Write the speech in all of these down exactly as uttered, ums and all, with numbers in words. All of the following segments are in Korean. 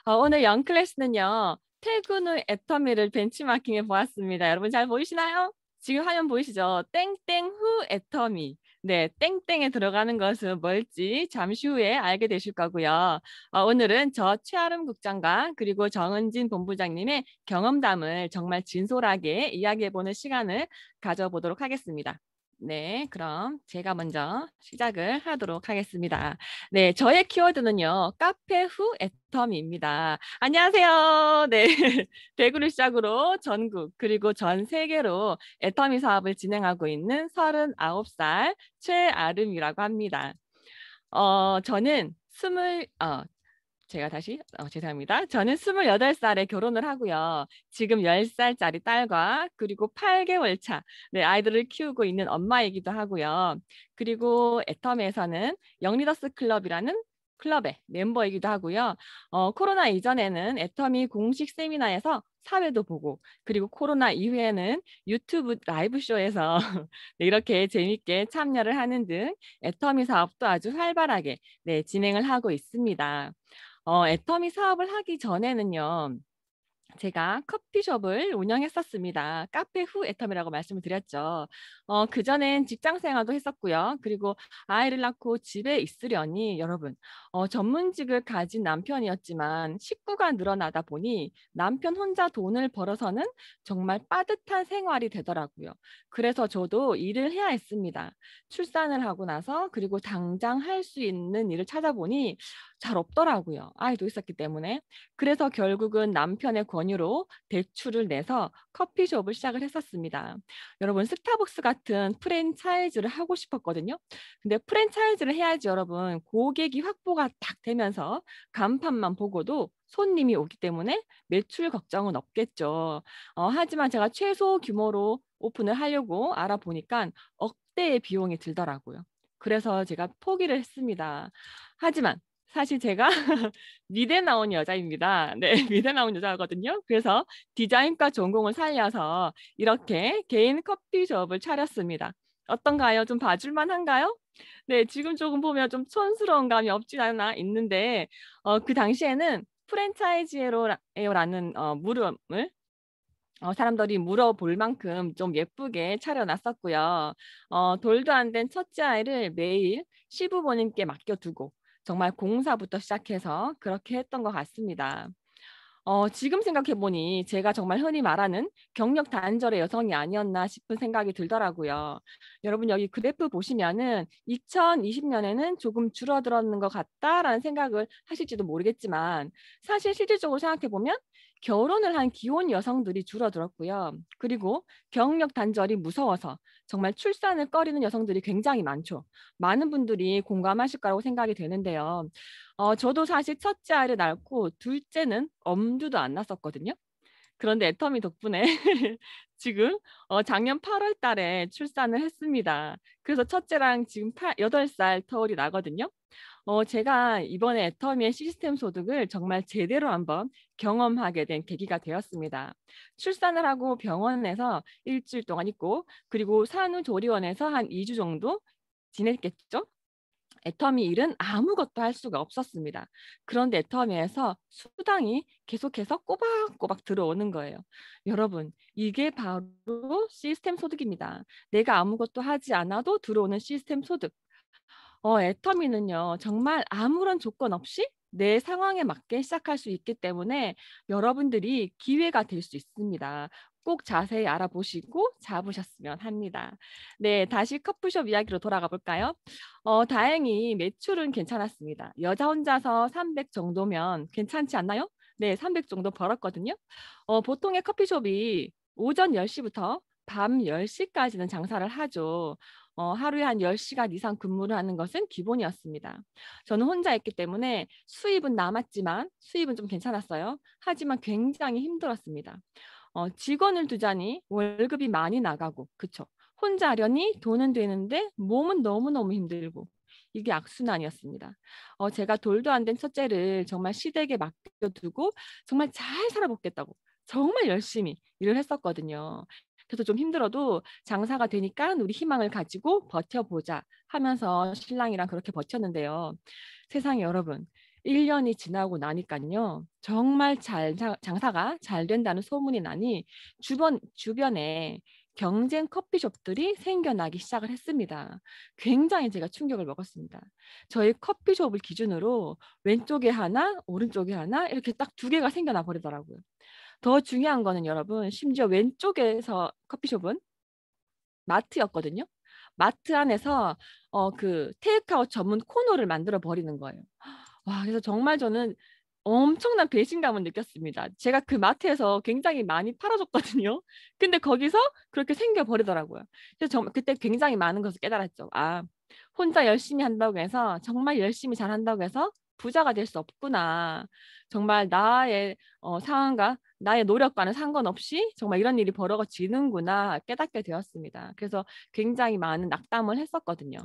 어, 오늘 영 클래스는요. 퇴근 후 애터미를 벤치마킹해 보았습니다. 여러분 잘 보이시나요? 지금 화면 보이시죠? 땡땡 후 애터미. 네, 땡땡에 들어가는 것은 뭘지 잠시 후에 알게 되실 거고요. 어, 오늘은 저 최아름 국장과 그리고 정은진 본부장님의 경험담을 정말 진솔하게 이야기해보는 시간을 가져보도록 하겠습니다. 네, 그럼 제가 먼저 시작을 하도록 하겠습니다. 네, 저의 키워드는요. 카페 후 애터미입니다. 안녕하세요. 네, 대구를 시작으로 전국 그리고 전 세계로 애터미 사업을 진행하고 있는 서른아홉 살 최아름이라고 합니다. 어, 저는 스물, 어, 제가 다시 어, 죄송합니다. 저는 스물여덟 살에 결혼을 하고요. 지금 열 살짜리 딸과 그리고 팔 개월 차 네, 아이들을 키우고 있는 엄마이기도 하고요. 그리고 애터미에서는 영리더스 클럽이라는 클럽의 멤버이기도 하고요. 어, 코로나 이전에는 애터미 공식 세미나에서 사회도 보고 그리고 코로나 이후에는 유튜브 라이브 쇼에서 네, 이렇게 재밌게 참여를 하는 등 애터미 사업도 아주 활발하게 네, 진행을 하고 있습니다. 어, 애터미 사업을 하기 전에는요. 제가 커피숍을 운영했었습니다. 카페 후 애터미라고 말씀을 드렸죠. 어, 그전엔 직장 생활도 했었고요. 그리고 아이를 낳고 집에 있으려니 여러분 어, 전문직을 가진 남편이었지만 식구가 늘어나다 보니 남편 혼자 돈을 벌어서는 정말 빠듯한 생활이 되더라고요. 그래서 저도 일을 해야 했습니다. 출산을 하고 나서 그리고 당장 할 수 있는 일을 찾아보니 잘 없더라고요. 아이도 있었기 때문에. 그래서 결국은 남편의 권유로 대출을 내서 커피숍을 시작을 했었습니다. 여러분 스타벅스 같은 프랜차이즈를 하고 싶었거든요. 근데 프랜차이즈를 해야지 여러분 고객이 확보가 딱 되면서 간판만 보고도 손님이 오기 때문에 매출 걱정은 없겠죠. 어, 하지만 제가 최소 규모로 오픈을 하려고 알아보니까 억대의 비용이 들더라고요. 그래서 제가 포기를 했습니다. 하지만 사실 제가 미대 나온 여자입니다. 네, 미대 나온 여자거든요. 그래서 디자인과 전공을 살려서 이렇게 개인 커피숍을 차렸습니다. 어떤가요? 좀 봐줄만 한가요? 네, 지금 조금 보면 좀 촌스러운 감이 없지 않아 있는데 어, 그 당시에는 프랜차이즈예요라는 어, 물음을 어, 사람들이 물어볼 만큼 좀 예쁘게 차려놨었고요. 어, 돌도 안 된 첫째 아이를 매일 시부모님께 맡겨두고 정말 공사부터 시작해서 그렇게 했던 것 같습니다. 어, 지금 생각해보니 제가 정말 흔히 말하는 경력 단절의 여성이 아니었나 싶은 생각이 들더라고요. 여러분 여기 그래프 보시면은 이천이십 년에는 조금 줄어들었는 것 같다라는 생각을 하실지도 모르겠지만 사실 실질적으로 생각해보면 결혼을 한 기혼 여성들이 줄어들었고요. 그리고 경력 단절이 무서워서 정말 출산을 꺼리는 여성들이 굉장히 많죠. 많은 분들이 공감하실 거라고 생각이 되는데요. 어, 저도 사실 첫째 아이를 낳고 둘째는 엄두도 안 났었거든요. 그런데 애터미 덕분에 지금 어, 작년 팔월 달에 출산을 했습니다. 그래서 첫째랑 지금 여덟 살 터울이 나거든요. 어, 제가 이번에 애터미의 시스템 소득을 정말 제대로 한번 경험하게 된 계기가 되었습니다. 출산을 하고 병원에서 일주일 동안 있고 그리고 산후조리원에서 한 이 주 정도 지냈겠죠? 애터미 일은 아무것도 할 수가 없었습니다. 그런데 애터미에서 수당이 계속해서 꼬박꼬박 들어오는 거예요. 여러분, 이게 바로 시스템 소득입니다. 내가 아무것도 하지 않아도 들어오는 시스템 소득. 어, 애터미는요, 정말 아무런 조건 없이 내 상황에 맞게 시작할 수 있기 때문에 여러분들이 기회가 될 수 있습니다. 꼭 자세히 알아보시고 잡으셨으면 합니다. 네, 다시 커피숍 이야기로 돌아가 볼까요? 어, 다행히 매출은 괜찮았습니다. 여자 혼자서 삼백 정도면 괜찮지 않나요? 네, 삼백 정도 벌었거든요. 어, 보통의 커피숍이 오전 열 시부터 밤 열 시까지는 장사를 하죠. 어, 하루에 한 열 시간 이상 근무를 하는 것은 기본이었습니다. 저는 혼자 했기 때문에 수입은 남았지만 수입은 좀 괜찮았어요. 하지만 굉장히 힘들었습니다. 어, 직원을 두자니 월급이 많이 나가고, 그쵸? 혼자 하려니 돈은 되는데 몸은 너무너무 힘들고 이게 악순환이었습니다. 어, 제가 돌도 안 된 첫째를 정말 시댁에 맡겨두고 정말 잘 살아보겠다고 정말 열심히 일을 했었거든요. 그래서 좀 힘들어도 장사가 되니까 우리 희망을 가지고 버텨보자 하면서 신랑이랑 그렇게 버텼는데요. 세상에 여러분, 일 년이 지나고 나니깐요. 정말 잘 자 장사가 잘 된다는 소문이 나니 주변 주변에 경쟁 커피숍들이 생겨나기 시작을 했습니다. 굉장히 제가 충격을 먹었습니다. 저희 커피숍을 기준으로 왼쪽에 하나, 오른쪽에 하나 이렇게 딱 두 개가 생겨나 버리더라고요. 더 중요한 거는 여러분 심지어 왼쪽에서 커피숍은 마트였거든요. 마트 안에서 어 그 테이크아웃 전문 코너를 만들어 버리는 거예요. 와 그래서 정말 저는 엄청난 배신감을 느꼈습니다. 제가 그 마트에서 굉장히 많이 팔아 줬거든요. 근데 거기서 그렇게 생겨 버리더라고요. 그래서 정말 그때 굉장히 많은 것을 깨달았죠. '아 혼자 열심히 한다고 해서 정말 열심히 잘한다고 해서 부자가 될 수 없구나. 정말 나의 어 상황과 나의 노력과는 상관없이 정말 이런 일이 벌어지는구나.' 깨닫게 되었습니다. 그래서 굉장히 많은 낙담을 했었거든요.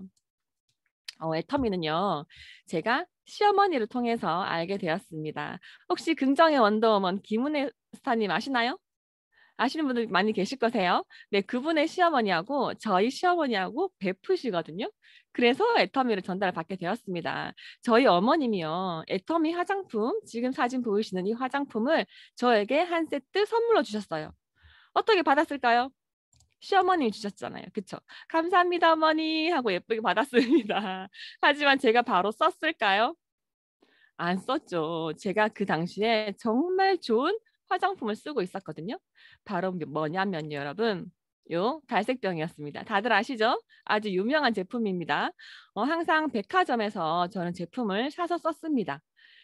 어 애터미는요. 제가 시어머니를 통해서 알게 되었습니다. 혹시 긍정의 원더우먼 김은혜 스타님 아시나요? 아시는 분들 많이 계실 거세요. 네, 그분의 시어머니하고 저희 시어머니하고 베프시거든요. 그래서 애터미를 전달을 받게 되었습니다. 저희 어머님이요. 애터미 화장품, 지금 사진 보이시는 이 화장품을 저에게 한 세트 선물로 주셨어요. 어떻게 받았을까요? 시어머님이 주셨잖아요. 그쵸? "감사합니다 어머니." 하고 예쁘게 받았습니다. 하지만 제가 바로 썼을까요? 안 썼죠. 제가 그 당시에 정말 좋은 화장품을 쓰고 있었거든요. 바로 뭐 뭐냐면요 여러분. 요 갈색병이었습니다. 다들 아시죠? 아주 유명한 제품입니다. 어 항상 백화점에서 저는 제품을 사서 썼습니다.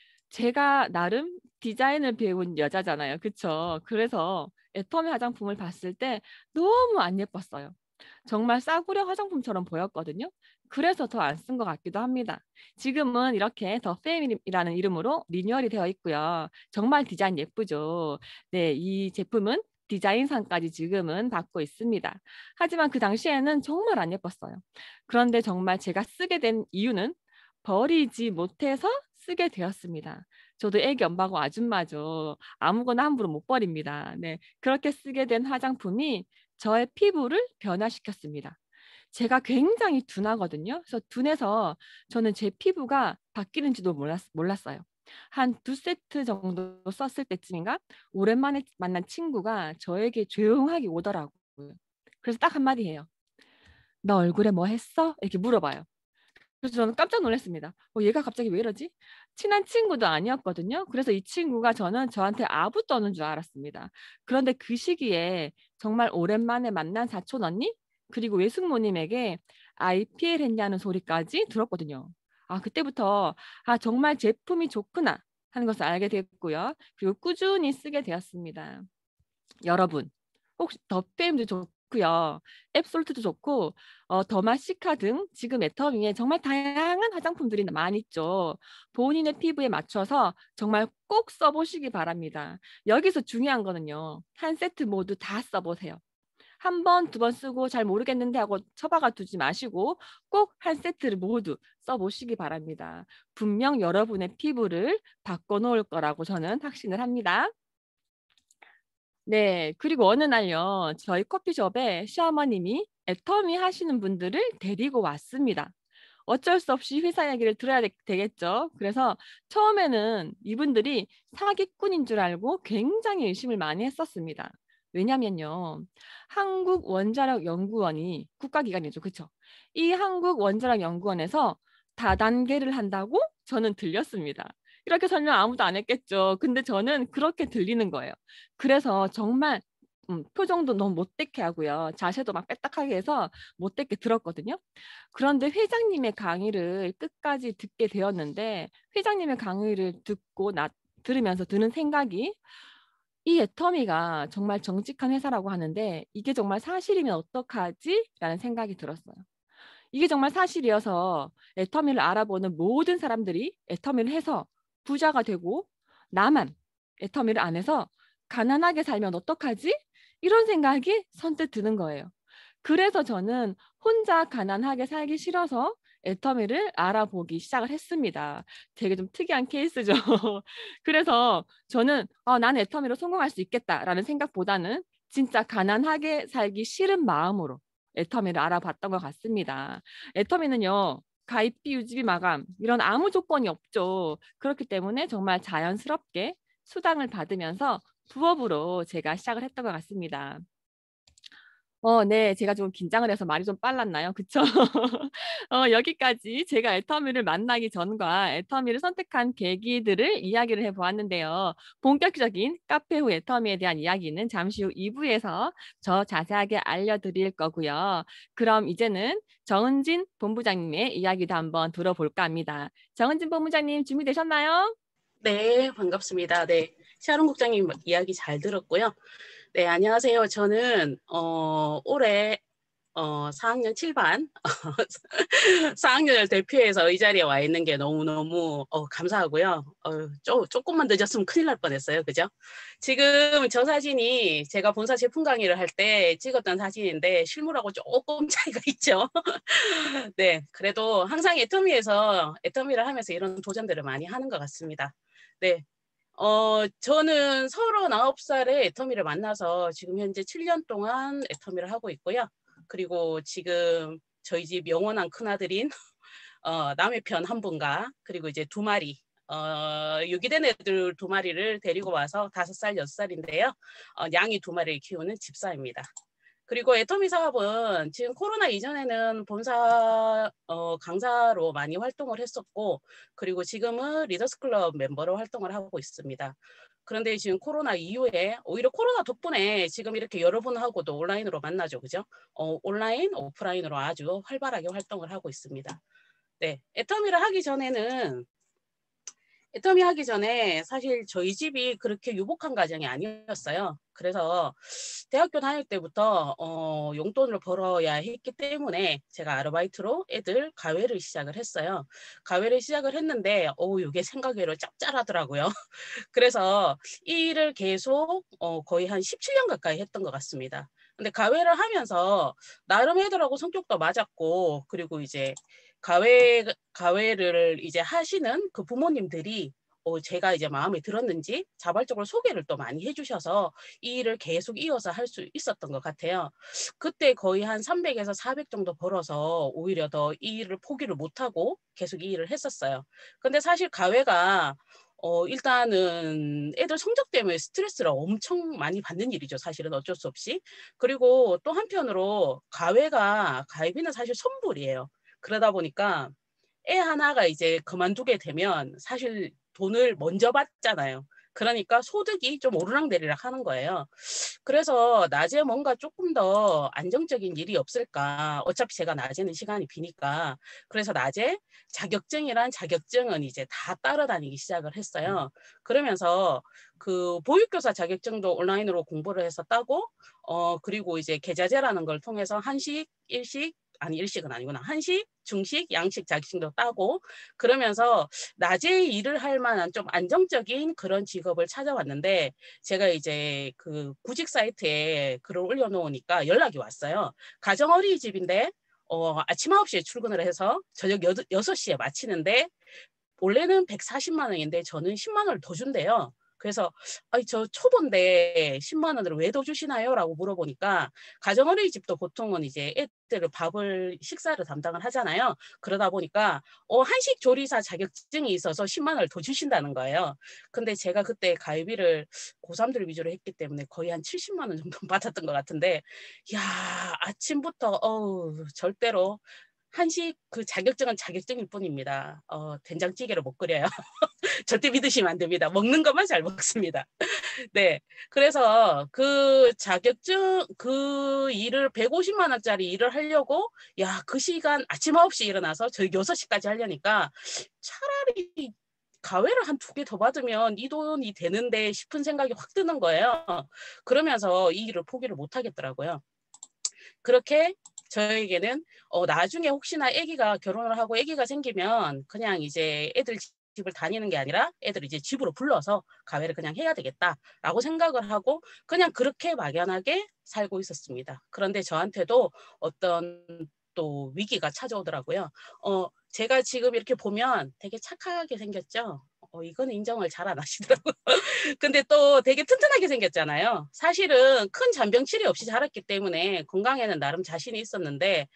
제가 나름 디자인을 배운 여자잖아요. 그쵸? 그래서 애터미 화장품을 봤을 때 너무 안 예뻤어요. 정말 싸구려 화장품처럼 보였거든요. 그래서 더 안 쓴 것 같기도 합니다. 지금은 이렇게 더 페미님이라는 이름으로 리뉴얼이 되어 있고요. 정말 디자인 예쁘죠. 네, 이 제품은 디자인상까지 지금은 받고 있습니다. 하지만 그 당시에는 정말 안 예뻤어요. 그런데 정말 제가 쓰게 된 이유는 버리지 못해서 쓰게 되었습니다. 저도 애기 엄마고 아줌마죠. 아무거나 함부로 못 버립니다. 네, 그렇게 쓰게 된 화장품이 저의 피부를 변화시켰습니다. 제가 굉장히 둔하거든요. 그래서 둔해서 저는 제 피부가 바뀌는지도 몰랐, 몰랐어요. 한 두 세트 정도 썼을 때쯤인가 오랜만에 만난 친구가 저에게 조용하게 오더라고요. 그래서 딱 한마디 해요. "너 얼굴에 뭐 했어?" 이렇게 물어봐요. 그래서 저는 깜짝 놀랐습니다. 어 얘가 갑자기 왜 이러지? 친한 친구도 아니었거든요. 그래서 이 친구가 저는 저한테 아부 떠는 줄 알았습니다. 그런데 그 시기에 정말 오랜만에 만난 사촌 언니 그리고 외숙모님에게 아이피엘 했냐는 소리까지 들었거든요. 아 그때부터 '아 정말 제품이 좋구나.' 하는 것을 알게 됐고요. 그리고 꾸준히 쓰게 되었습니다. 여러분 혹시 더페임도 좋고요. 앱솔트도 좋고 어 더마시카 등 지금 애터미에 정말 다양한 화장품들이 많이 있죠. 본인의 피부에 맞춰서 정말 꼭 써 보시기 바랍니다. 여기서 중요한 거는요. 한 세트 모두 다 써 보세요. 한 번, 두 번 쓰고 '잘 모르겠는데.' 하고 처박아 두지 마시고 꼭 한 세트를 모두 써 보시기 바랍니다. 분명 여러분의 피부를 바꿔 놓을 거라고 저는 확신을 합니다. 네. 그리고 어느 날요. 저희 커피숍에 시어머님이 애터미 하시는 분들을 데리고 왔습니다. 어쩔 수 없이 회사 얘기를 들어야 되 되겠죠. 그래서 처음에는 이분들이 사기꾼인 줄 알고 굉장히 의심을 많이 했었습니다. 왜냐면요. 한국원자력연구원이 국가기관이죠. 그쵸? 이 한국원자력연구원에서 다단계를 한다고 저는 들렸습니다. 이렇게 설명 아무도 안 했겠죠. 근데 저는 그렇게 들리는 거예요. 그래서 정말 음 표정도 너무 못되게 하고요. 자세도 막 빼딱하게 해서 못되게 들었거든요. 그런데 회장님의 강의를 끝까지 듣게 되었는데 회장님의 강의를 듣고 나 들으면서 드는 생각이 '이 애터미가 정말 정직한 회사라고 하는데 이게 정말 사실이면 어떡하지?'라는 생각이 들었어요. 이게 정말 사실이어서 애터미를 알아보는 모든 사람들이 애터미를 해서 부자가 되고 나만 애터미를 안 해서 가난하게 살면 어떡하지? 이런 생각이 선뜻 드는 거예요. 그래서 저는 혼자 가난하게 살기 싫어서 애터미를 알아보기 시작을 했습니다. 되게 좀 특이한 케이스죠. 그래서 저는 '아 나는 애터미로 성공할 수 있겠다.'라는 생각보다는 진짜 가난하게 살기 싫은 마음으로 애터미를 알아봤던 것 같습니다. 애터미는요. 가입비 유지비 마감 이런 아무 조건이 없죠. 그렇기 때문에 정말 자연스럽게 수당을 받으면서 부업으로 제가 시작을 했던 것 같습니다. 어, 네. 제가 좀 긴장을 해서 말이 좀 빨랐나요? 그쵸? 어, 여기까지 제가 애터미를 만나기 전과 애터미를 선택한 계기들을 이야기를 해 보았는데요. 본격적인 카페 후 애터미에 대한 이야기는 잠시 후 이 부에서 더 자세하게 알려드릴 거고요. 그럼 이제는 정은진 본부장님의 이야기도 한번 들어볼까 합니다. 정은진 본부장님 준비되셨나요? 네, 반갑습니다. 네, 샤론 국장님 이야기 잘 들었고요. 네, 안녕하세요. 저는 어, 올해 어, 사 학년 칠 반 사 학년을 대표해서 이 자리에 와 있는 게 너무너무 어, 감사하고요. 어, 쪼, 조금만 늦었으면 큰일 날 뻔했어요. 그죠? 지금 저 사진이 제가 본사 제품 강의를 할 때 찍었던 사진인데 실물하고 조금 차이가 있죠. 네, 그래도 항상 애터미에서 애터미를 하면서 이런 도전들을 많이 하는 것 같습니다. 네, 어, 저는 서른아홉 살에 애터미를 만나서 지금 현재 칠 년 동안 애터미를 하고 있고요. 그리고 지금 저희 집 영원한 큰아들인 어, 남의 편 한 분과 그리고 이제 두 마리 어, 유기된 애들 두 마리를 데리고 와서 다섯 살, 여섯 살인데요. 어, 양이 두 마리를 키우는 집사입니다. 그리고 애터미 사업은 지금 코로나 이전에는 본사 어, 강사로 많이 활동을 했었고, 그리고 지금은 리더스클럽 멤버로 활동을 하고 있습니다. 그런데 지금 코로나 이후에 오히려 코로나 덕분에 지금 이렇게 여러분하고도 온라인으로 만나죠. 그죠? 어, 온라인, 오프라인으로 아주 활발하게 활동을 하고 있습니다. 네, 애터미를 하기 전에는 애터미 하기 전에 사실 저희 집이 그렇게 유복한 가정이 아니었어요. 그래서 대학교 다닐 때부터 어, 용돈을 벌어야 했기 때문에 제가 아르바이트로 애들 가외를 시작을 했어요. 가외를 시작을 했는데 어, 이게 생각외로 짭짤하더라고요. 그래서 이 일을 계속 어, 거의 한 십칠 년 가까이 했던 것 같습니다. 근데 가외를 하면서 나름 애들하고 성격도 맞았고, 그리고 이제 가외 가외를 이제 하시는 그 부모님들이 어, 제가 이제 마음에 들었는지 자발적으로 소개를 또 많이 해주셔서 이 일을 계속 이어서 할 수 있었던 것 같아요. 그때 거의 한 삼백에서 사백 정도 벌어서 오히려 더 이 일을 포기를 못하고 계속 이 일을 했었어요. 근데 사실 가외가 어, 일단은 애들 성적 때문에 스트레스를 엄청 많이 받는 일이죠. 사실은 어쩔 수 없이. 그리고 또 한편으로 가외가 가입비는 사실 선불이에요. 그러다 보니까 애 하나가 이제 그만두게 되면 사실 돈을 먼저 받잖아요. 그러니까 소득이 좀 오르락내리락 하는 거예요. 그래서 낮에 뭔가 조금 더 안정적인 일이 없을까. 어차피 제가 낮에는 시간이 비니까. 그래서 낮에 자격증이란 자격증은 이제 다 따라다니기 시작을 했어요. 그러면서 그 보육교사 자격증도 온라인으로 공부를 해서 따고, 어, 그리고 이제 계좌제라는 걸 통해서 한식, 일식, 아니 일식은 아니구나. 한식, 중식, 양식 자격증도 따고 그러면서 낮에 일을 할 만한 좀 안정적인 그런 직업을 찾아왔는데 제가 이제 그 구직 사이트에 글을 올려놓으니까 연락이 왔어요. 가정 어린이집인데 어, 아침 아홉 시에 출근을 해서 저녁 여섯 시에 마치는데 원래는 백사십만 원인데 저는 십만 원을 더 준대요. 그래서 아니 저 초보인데 십만 원을 왜 더 주시나요? 라고 물어보니까 가정어린이집도 보통은 이제 애들을 밥을 식사를 담당을 하잖아요. 그러다 보니까 어, 한식 조리사 자격증이 있어서 십만 원을 더 주신다는 거예요. 근데 제가 그때 가입비를 고삼들 위주로 했기 때문에 거의 한 칠십만 원 정도 받았던 것 같은데 야 아침부터 어우 절대로 한식 그 자격증은 자격증일 뿐입니다. 어, 된장찌개를 못 끓여요. 절대 믿으시면 안 됩니다. 먹는 것만 잘 먹습니다. 네. 그래서 그 자격증, 그 일을 백오십만 원짜리 일을 하려고, 야, 그 시간 아침 아홉 시에 일어나서 저희 여섯 시까지 하려니까 차라리 가외를 한 두 개 더 받으면 이 돈이 되는데 싶은 생각이 확 드는 거예요. 그러면서 이 일을 포기를 못 하겠더라고요. 그렇게 저에게는 어, 나중에 혹시나 아기가 결혼을 하고 아기가 생기면 그냥 이제 애들 집을 다니는 게 아니라 애들 이제 집으로 불러서 가외를 그냥 해야 되겠다라고 생각을 하고 그냥 그렇게 막연하게 살고 있었습니다. 그런데 저한테도 어떤 또 위기가 찾아오더라고요. 어, 제가 지금 이렇게 보면 되게 착하게 생겼죠. 어, 이건 인정을 잘 안 하시더라고요. 근데 또 되게 튼튼하게 생겼잖아요. 사실은 큰 잔병 치레 없이 자랐기 때문에 건강에는 나름 자신이 있었는데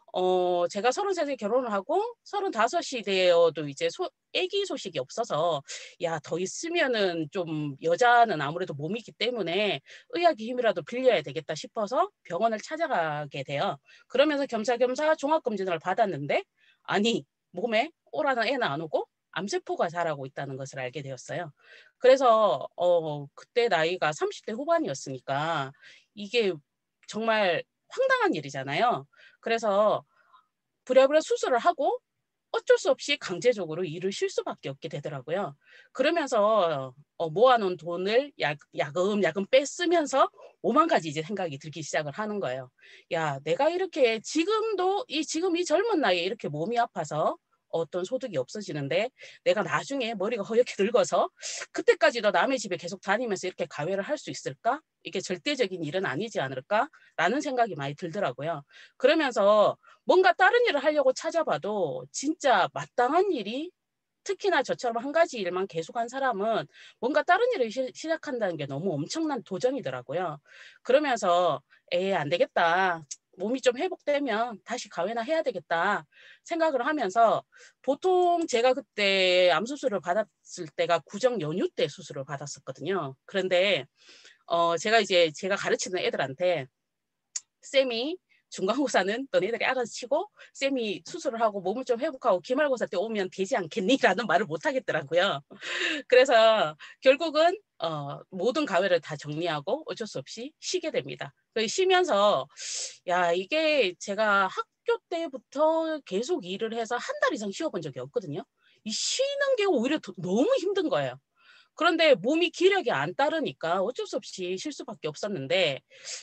어 제가 서른셋에 결혼을 하고 서른다섯이 되어도 이제 소 아기 소식이 없어서 '야 더 있으면은 좀 여자는 아무래도 몸이 있기 때문에 의학의 힘이라도 빌려야 되겠다.' 싶어서 병원을 찾아가게 돼요. 그러면서 겸사겸사 종합검진을 받았는데 아니 몸에 오라는 애는 안 오고 암세포가 자라고 있다는 것을 알게 되었어요. 그래서 어 그때 나이가 삼십 대 후반이었으니까 이게 정말 황당한 일이잖아요. 그래서 부랴부랴 수술을 하고 어쩔 수 없이 강제적으로 일을 쉴 수밖에 없게 되더라고요. 그러면서 어 모아 놓은 돈을 야 야금야금 빼쓰면서 오만 가지 이제 생각이 들기 시작을 하는 거예요. '야 내가 이렇게 지금도 이 지금 이 젊은 나이에 이렇게 몸이 아파서 어떤 소득이 없어지는데 내가 나중에 머리가 허옇게 늙어서 그때까지도 남의 집에 계속 다니면서 이렇게 가회를 할 수 있을까? 이게 절대적인 일은 아니지 않을까?'라는 생각이 많이 들더라고요. 그러면서 뭔가 다른 일을 하려고 찾아봐도 진짜 마땅한 일이 특히나 저처럼 한 가지 일만 계속한 사람은 뭔가 다른 일을 시 시작한다는 게 너무 엄청난 도전이더라고요. 그러면서 '에이 안 되겠다. 몸이 좀 회복되면 다시 가회나 해야 되겠다.' 생각을 하면서 보통 제가 그때 암 수술을 받았을 때가 구정 연휴 때 수술을 받았었거든요. 그런데 어 제가 이제 제가 가르치는 애들한테 "쌤이 중간고사는 너네들이 알아서 치고 쌤이 수술을 하고 몸을 좀 회복하고 기말고사 때 오면 되지 않겠니?"라는 말을 못 하겠더라고요. 그래서 결국은 어 모든 가회를 다 정리하고 어쩔 수 없이 쉬게 됩니다. 그 쉬면서 야 이게 제가 학교 때부터 계속 일을 해서 한 달 이상 쉬어 본 적이 없거든요. 이 쉬는 게 오히려 더 너무 힘든 거예요. 그런데 몸이 기력이 안 따르니까 어쩔 수 없이 쉴 수밖에 없었는데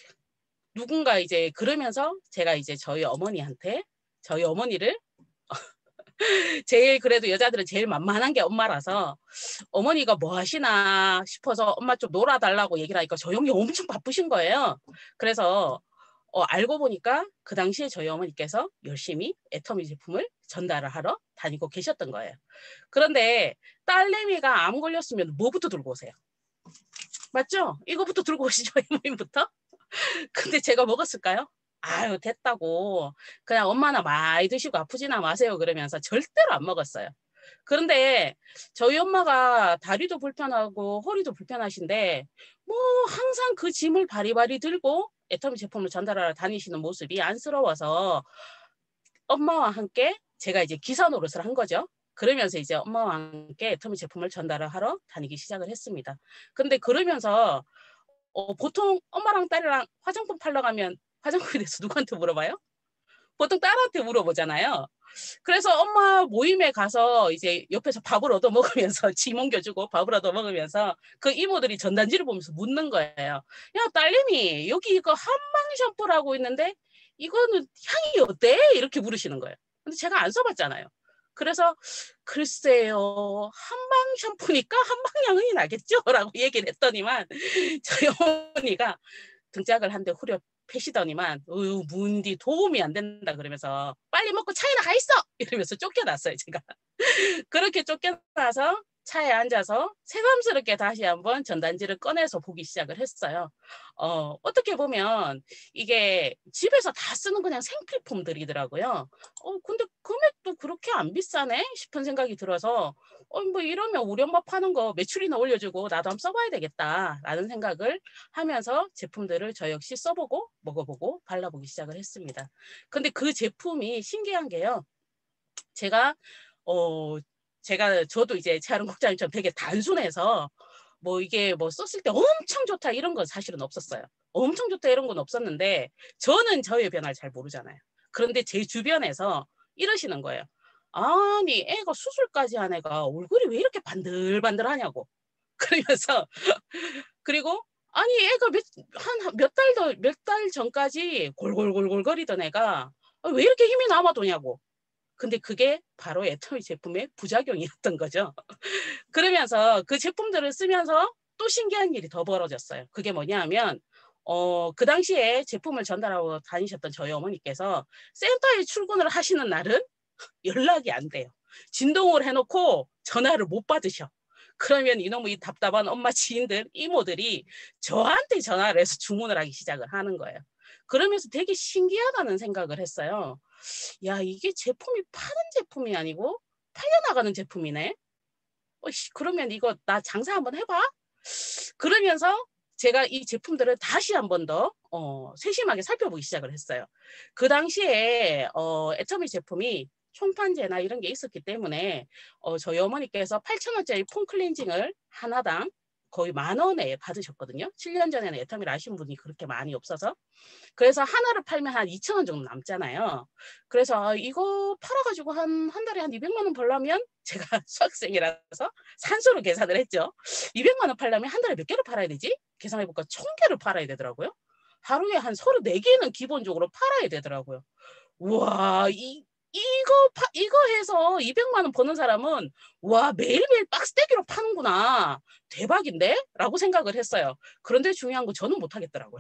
누군가 이제 그러면서 제가 이제 저희 어머니한테 저희 어머니를 제일 그래도 여자들은 제일 만만한 게 엄마라서 어머니가 뭐 하시나 싶어서 엄마 좀 놀아 달라고 얘기를 하니까 저희 어머니 엄청 바쁘신 거예요. 그래서 어 알고 보니까 그 당시에 저희 어머니께서 열심히 애터미 제품을 전달을 하러 다니고 계셨던 거예요. 그런데 딸내미가 암 걸렸으면 뭐부터 들고 오세요? 맞죠? 이거부터 들고 오시죠, 이모님부터. 근데 제가 먹었을까요? 아유 됐다고 그냥 "엄마나 많이 드시고 아프지나 마세요." 그러면서 절대로 안 먹었어요. 그런데 저희 엄마가 다리도 불편하고 허리도 불편하신데 뭐 항상 그 짐을 바리바리 들고 애터미 제품을 전달하러 다니시는 모습이 안쓰러워서 엄마와 함께 제가 이제 기사 노릇을 한 거죠. 그러면서 이제 엄마와 함께 애터미 제품을 전달을 하러 다니기 시작을 했습니다. 근데 그러면서 어 보통 엄마랑 딸이랑 화장품 팔러 가면 화장품에 대해서 누구한테 물어봐요? 보통 딸한테 물어보잖아요. 그래서 엄마 모임에 가서 이제 옆에서 밥을 얻어 먹으면서 짐 옮겨주고 밥을 얻어 먹으면서 그 이모들이 전단지를 보면서 묻는 거예요. "야 딸내미 여기 이거 한방 샴푸라고 있는데 이거는 향이 어때?" 이렇게 물으시는 거예요. 근데 제가 안 써 봤잖아요. 그래서 "글쎄요. 한방 샴푸니까 한방 향이 나겠죠?"라고 얘기를 했더니만 저희 어머니가 등짝을 한 대 후려 패시더니만 "어유 뭔디 도움이 안 된다." 그러면서 "빨리 먹고 차에나 가 있어!" 이러면서 쫓겨났어요 제가. 그렇게 쫓겨나서 차에 앉아서 새삼스럽게 다시 한번 전단지를 꺼내서 보기 시작을 했어요. 어 어떻게 보면 이게 집에서 다 쓰는 그냥 생필품들이더라고요. '어 근데 금액도 그렇게 안 비싸네?' 싶은 생각이 들어서 '어 뭐 이러면 우리 엄마 파는 거 매출이나 올려주고 나도 한번 써 봐야 되겠다.'라는 생각을 하면서 제품들을 저 역시 써 보고 먹어 보고 발라 보기 시작을 했습니다. 근데 그 제품이 신기한 게요. 제가 어 제가 저도 이제 채아름 국장님처럼 되게 단순해서 뭐 이게 뭐 썼을 때 '엄청 좋다.' 이런 건 사실은 없었어요. '엄청 좋다.' 이런 건 없었는데 저는 저의 변화를 잘 모르잖아요. 그런데 제 주변에서 이러시는 거예요. "아니 애가 수술까지 한 애가 얼굴이 왜 이렇게 반들반들하냐."고. 그러면서 그리고 "아니 애가 몇 한 몇 달 더 몇 달 전까지 골골골골거리던 애가 아 왜 이렇게 힘이 남아도냐."고. 근데 그게 바로 애터미 제품의 부작용이었던 거죠. 그러면서 그 제품들을 쓰면서 또 신기한 일이 더 벌어졌어요. 그게 뭐냐 하면 어 그 당시에 제품을 전달하러 다니셨던 저희 어머니께서 센터에 출근을 하시는 날은 연락이 안 돼요. 진동을 해 놓고 전화를 못 받으셔. 그러면 이놈의 답답한 엄마 지인들, 이모들이 저한테 전화를 해서 주문을 하기 시작을 하는 거예요. 그러면서 되게 신기하다는 생각을 했어요. 야, 이게 제품이 파는 제품이 아니고 팔려나가는 제품이네. 어이씨, 그러면 이거 나 장사 한번 해봐. 그러면서 제가 이 제품들을 다시 한 번 더 어, 세심하게 살펴보기 시작을 했어요. 그 당시에 어, 애터미 제품이 총판제나 이런 게 있었기 때문에 어, 저희 어머니께서 팔천 원짜리 폼 클렌징을 하나당 거의 만 원에 받으셨거든요. 칠 년 전에는 애터미를 아시는 분이 그렇게 많이 없어서. 그래서 하나를 팔면 한 이천 원 정도 남잖아요. 그래서 아, 이거 팔아가지고 한, 한 달에 한 이백만 원 벌려면 제가 수학생이라서 산수로 계산을 했죠. 이백만 원 팔려면 한 달에 몇 개를 팔아야 되지? 계산해볼까? 천 개를 팔아야 되더라고요. 하루에 한 서른네 개는 기본적으로 팔아야 되더라고요. 우와, 이, 이거, 파, 이거 해서 이백만 원 버는 사람은 와, 매일매일 박스떼기로 파는구나. 대박인데? 라고 생각을 했어요. 그런데 중요한 건 저는 못하겠더라고요.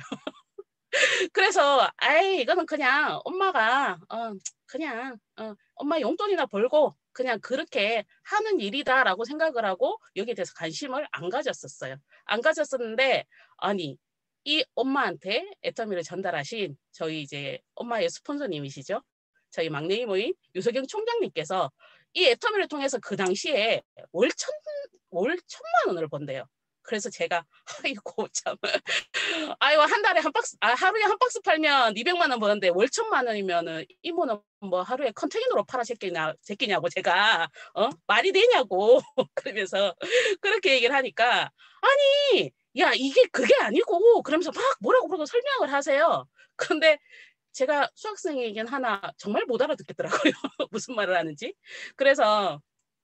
그래서 아이 이거는 그냥 엄마가 어, 그냥 어, 엄마 용돈이나 벌고 그냥 그렇게 하는 일이다라고 생각을 하고 여기에 대해서 관심을 안 가졌었어요. 안 가졌었는데 아니 이 엄마한테 애터미를 전달하신 저희 이제 엄마의 스폰서님이시죠. 저희 막내 이모인 유석영 총장님께서 이 애터미를 통해서 그 당시에 월 천, 월 천만 원을 번대요. 그래서 제가 아이고 참 아이고 한 달에 한 박스 아 하루에 한 박스 팔면 이백만 원 버는데 월 천만 원이면은 이모는 뭐 하루에 컨테이너로 팔아 제끼냐 제끼냐고 제가 어 말이 되냐고 그러면서 그렇게 얘기를 하니까 아니 야 이게 그게 아니고 그러면서 막 뭐라고 뭐라고 설명을 하세요. 그런데 제가 수학생이긴 하나 정말 못 알아듣겠더라고요. 무슨 말을 하는지. 그래서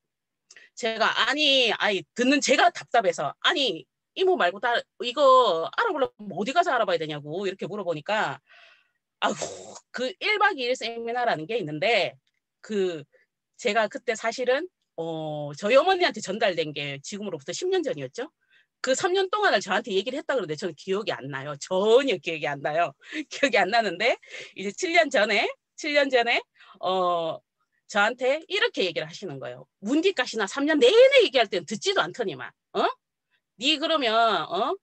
제가 아니 아니 듣는 제가 답답해서 아니 이모 말고 다 이거 알아보려면 어디 가서 알아봐야 되냐고 이렇게 물어보니까 아이고 그 일 박 이 일 세미나라는 게 있는데 그 제가 그때 사실은 어 저희 어머니한테 전달된 게 지금으로부터 십 년 전이었죠. 그 삼 년 동안을 저한테 얘기를 했다 그러는데 저는 기억이 안 나요. 전혀 기억이 안 나요. 기억이 안 나는데 이제 칠 년 전에 칠 년 전에 어 저한테 이렇게 얘기를 하시는 거예요. 문디까시나 삼 년 내내 얘기할 때는 듣지도 않더니만 어? 니 그러면 어?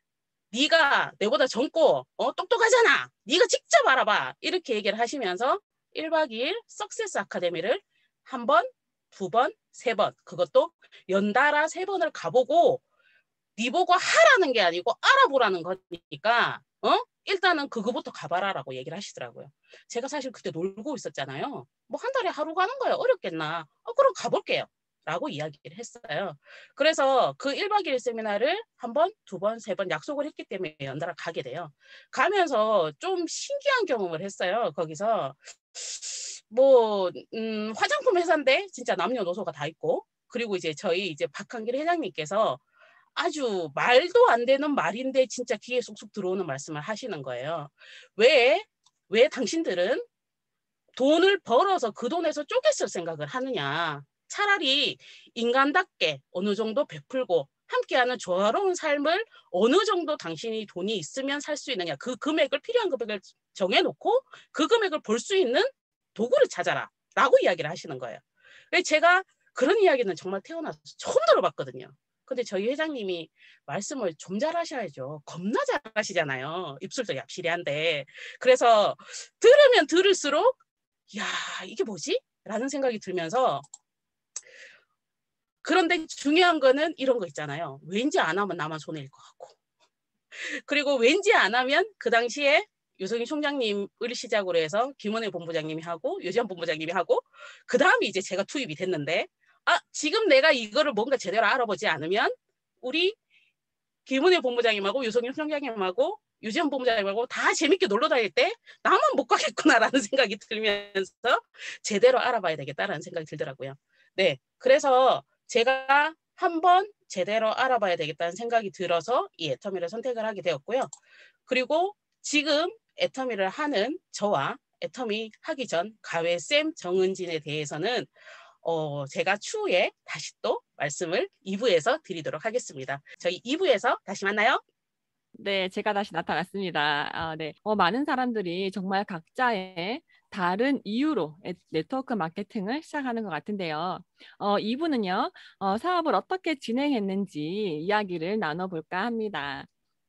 네가 내보다 젊고 어? 똑똑하잖아. 네가 직접 알아봐. 이렇게 얘기를 하시면서 일 박 이 일 석세스 아카데미를 한 번, 두 번, 세 번 그것도 연달아 세 번을 가보고 네 보고 하라는 게 아니고 알아보라는 거니까 어? 일단은 그거부터 가봐라라고 얘기를 하시더라고요. 제가 사실 그때 놀고 있었잖아요. 뭐 한 달에 하루 가는 거예요. 어렵겠나. 어, 그럼 가볼게요. 라고 이야기를 했어요. 그래서 그 일 박 이 일 세미나를 한 번, 두 번, 세 번 약속을 했기 때문에 연달아 가게 돼요. 가면서 좀 신기한 경험을 했어요. 거기서 뭐 음, 화장품 회사인데 진짜 남녀노소가 다 있고 그리고 이제 저희 이제 박한길 회장님께서 아주 말도 안 되는 말인데 진짜 귀에 쏙쏙 들어오는 말씀을 하시는 거예요. 왜, 왜 당신들은 돈을 벌어서 그 돈에서 쪼개 쓸 생각을 하느냐. 차라리 인간답게 어느 정도 베풀고 함께하는 조화로운 삶을 어느 정도 당신이 돈이 있으면 살 수 있느냐. 그 금액을 필요한 금액을 정해놓고 그 금액을 벌 수 있는 도구를 찾아라. 라고 이야기를 하시는 거예요. 제가 그런 이야기는 정말 태어나서 처음 들어봤거든요. 근데 저희 회장님이 말씀을 좀 잘하셔야죠. 겁나 잘하시잖아요. 입술도 얍실한데. 그래서 들으면 들을수록 야 이게 뭐지? 라는 생각이 들면서 그런데 중요한 거는 이런 거 있잖아요. 왠지 안 하면 나만 손해일 것 같고 그리고 왠지 안 하면 그 당시에 유성희 총장님을 시작으로 해서 김원혜 본부장님이 하고 유지현 본부장님이 하고 그 다음에 이제 제가 투입이 됐는데 아 지금 내가 이거를 뭔가 제대로 알아보지 않으면 우리 김은혜 본부장님하고 유성윤 총장님하고 유지현 본부장님하고 다 재밌게 놀러 다닐 때 나만 못 가겠구나라는 생각이 들면서 제대로 알아봐야 되겠다라는 생각이 들더라고요. 네, 그래서 제가 한번 제대로 알아봐야 되겠다는 생각이 들어서 이 애터미를 선택을 하게 되었고요. 그리고 지금 애터미를 하는 저와 애터미 하기 전 가외쌤 정은진에 대해서는 어, 제가 추후에 다시 또 말씀을 이 부에서 드리도록 하겠습니다. 저희 이 부에서 다시 만나요. 네, 제가 다시 나타났습니다. 아, 네. 어, 많은 사람들이 정말 각자의 다른 이유로 에- 네트워크 마케팅을 시작하는 것 같은데요. 어, 이 부는요, 어, 사업을 어떻게 진행했는지 이야기를 나눠볼까 합니다.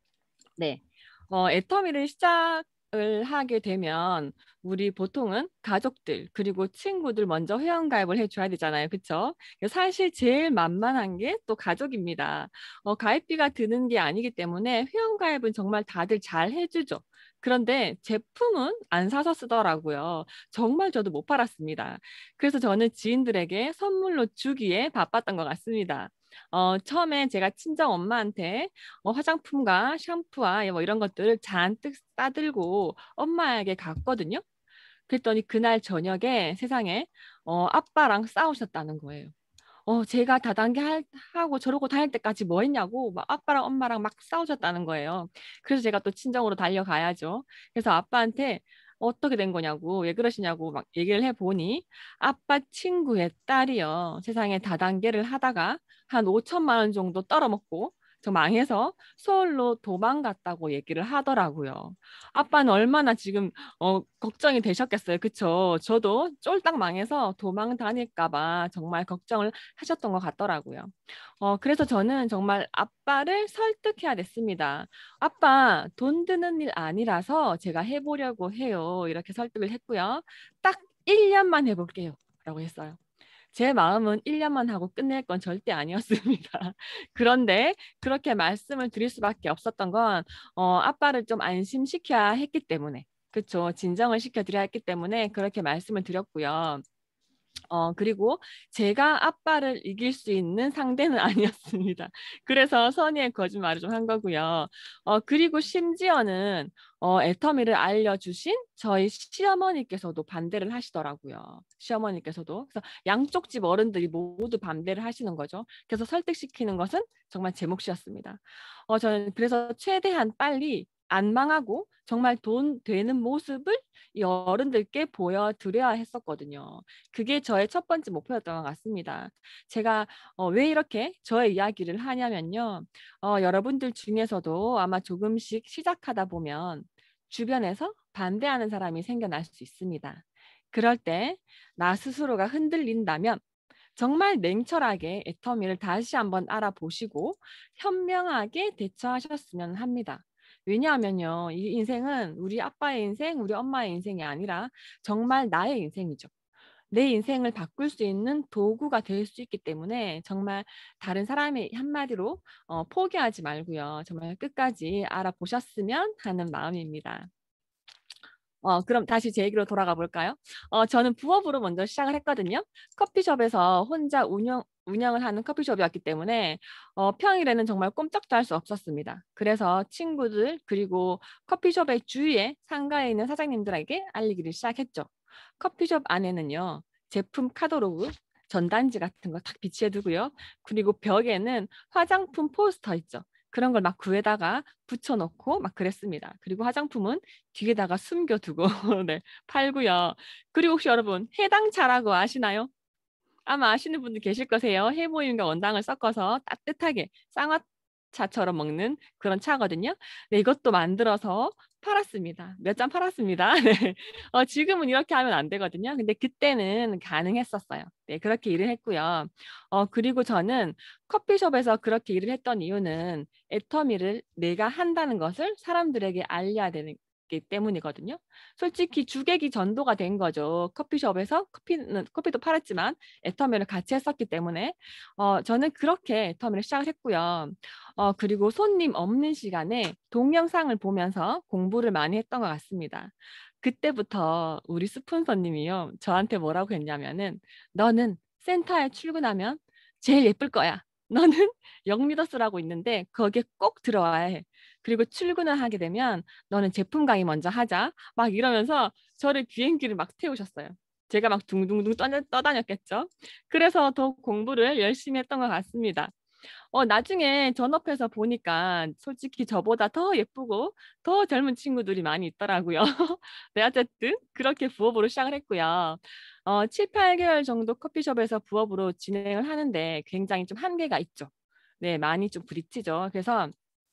네. 어, 애터미를 시작을 하게 되면 우리 보통은 가족들 그리고 친구들 먼저 회원가입을 해줘야 되잖아요. 그쵸? 사실 제일 만만한 게 또 가족입니다. 어, 가입비가 드는 게 아니기 때문에 회원가입은 정말 다들 잘 해주죠. 그런데 제품은 안 사서 쓰더라고요. 정말 저도 못 팔았습니다. 그래서 저는 지인들에게 선물로 주기에 바빴던 것 같습니다. 어, 처음에 제가 친정 엄마한테 어, 화장품과 샴푸와 뭐 이런 것들을 잔뜩 싸들고 엄마에게 갔거든요. 그랬더니 그날 저녁에 세상에 어, 아빠랑 싸우셨다는 거예요. 어, 제가 다단계 할, 하고 저러고 다닐 때까지 뭐 했냐고 막 아빠랑 엄마랑 막 싸우셨다는 거예요. 그래서 제가 또 친정으로 달려가야죠. 그래서 아빠한테 어떻게 된 거냐고 왜 그러시냐고 막 얘기를 해보니 아빠 친구의 딸이요. 세상에 다단계를 하다가 한 오천만 원 정도 떨어먹고 저 망해서 서울로 도망갔다고 얘기를 하더라고요. 아빠는 얼마나 지금 어, 걱정이 되셨겠어요. 그쵸? 저도 쫄딱 망해서 도망 다닐까 봐 정말 걱정을 하셨던 것 같더라고요. 어, 그래서 저는 정말 아빠를 설득해야 됐습니다. 아빠, 돈 드는 일 아니라서 제가 해보려고 해요. 이렇게 설득을 했고요. 딱 일 년만 해볼게요. 라고 했어요. 제 마음은 일 년만 하고 끝낼 건 절대 아니었습니다. 그런데 그렇게 말씀을 드릴 수밖에 없었던 건 어, 아빠를 좀 안심시켜야 했기 때문에 그렇죠. 진정을 시켜드려야 했기 때문에 그렇게 말씀을 드렸고요. 어, 그리고 제가 아빠를 이길 수 있는 상대는 아니었습니다. 그래서 선의의 거짓말을 좀 한 거고요. 어, 그리고 심지어는 어, 애터미를 알려주신 저희 시어머니께서도 반대를 하시더라고요. 시어머니께서도. 그래서 양쪽 집 어른들이 모두 반대를 하시는 거죠. 그래서 설득시키는 것은 정말 제 몫이었습니다. 어, 저는 그래서 최대한 빨리 안 망하고 정말 돈 되는 모습을 이 어른들께 보여드려야 했었거든요. 그게 저의 첫 번째 목표였던 것 같습니다. 제가 어, 왜 이렇게 저의 이야기를 하냐면요. 어, 여러분들 중에서도 아마 조금씩 시작하다 보면 주변에서 반대하는 사람이 생겨날 수 있습니다. 그럴 때 나 스스로가 흔들린다면 정말 냉철하게 애터미를 다시 한번 알아보시고 현명하게 대처하셨으면 합니다. 왜냐하면요, 이 인생은 우리 아빠의 인생, 우리 엄마의 인생이 아니라 정말 나의 인생이죠. 내 인생을 바꿀 수 있는 도구가 될 수 있기 때문에 정말 다른 사람의 한마디로 어, 포기하지 말고요. 정말 끝까지 알아보셨으면 하는 마음입니다. 어, 그럼 다시 제 얘기로 돌아가 볼까요? 어, 저는 부업으로 먼저 시작을 했거든요. 커피숍에서 혼자 운영, 운영을 하는 커피숍이었기 때문에 어, 평일에는 정말 꼼짝도 할 수 없었습니다. 그래서 친구들 그리고 커피숍의 주위에 상가에 있는 사장님들에게 알리기를 시작했죠. 커피숍 안에는요. 제품 카탈로그, 전단지 같은 거 딱 비치해 두고요. 그리고 벽에는 화장품 포스터 있죠. 그런 걸 막 구에다가 붙여놓고 막 그랬습니다. 그리고 화장품은 뒤에다가 숨겨두고 네, 팔고요. 그리고 혹시 여러분 해당차라고 아시나요? 아마 아시는 분들 계실 거세요. 해모임과 원당을 섞어서 따뜻하게 쌍화차처럼 먹는 그런 차거든요. 네, 이것도 만들어서 팔았습니다. 몇 잔 팔았습니다. 네. 어, 지금은 이렇게 하면 안 되거든요. 근데 그때는 가능했었어요. 네, 그렇게 일을 했고요. 어, 그리고 저는 커피숍에서 그렇게 일을 했던 이유는 애터미를 내가 한다는 것을 사람들에게 알려야 되는 기 때문이거든요. 솔직히 주객이 전도가 된 거죠. 커피숍에서 커피는 커피도 팔았지만 애터미를 같이 했었기 때문에 어, 저는 그렇게 애터미를 시작을 했고요. 어, 그리고 손님 없는 시간에 동영상을 보면서 공부를 많이 했던 것 같습니다. 그때부터 우리 스폰서님이요. 저한테 뭐라고 했냐면은 너는 센터에 출근하면 제일 예쁠 거야. 너는 영미더스라고 있는데 거기에 꼭 들어와야 해. 그리고 출근을 하게 되면 너는 제품 강의 먼저 하자. 막 이러면서 저를 비행기를 막 태우셨어요. 제가 막 둥둥둥 떠, 떠다녔겠죠. 그래서 더 공부를 열심히 했던 것 같습니다. 어, 나중에 전업해서 보니까 솔직히 저보다 더 예쁘고 더 젊은 친구들이 많이 있더라고요. 네, 어쨌든 그렇게 부업으로 시작을 했고요. 어, 칠, 팔 개월 정도 커피숍에서 부업으로 진행을 하는데 굉장히 좀 한계가 있죠. 네, 많이 좀 부딪히죠. 그래서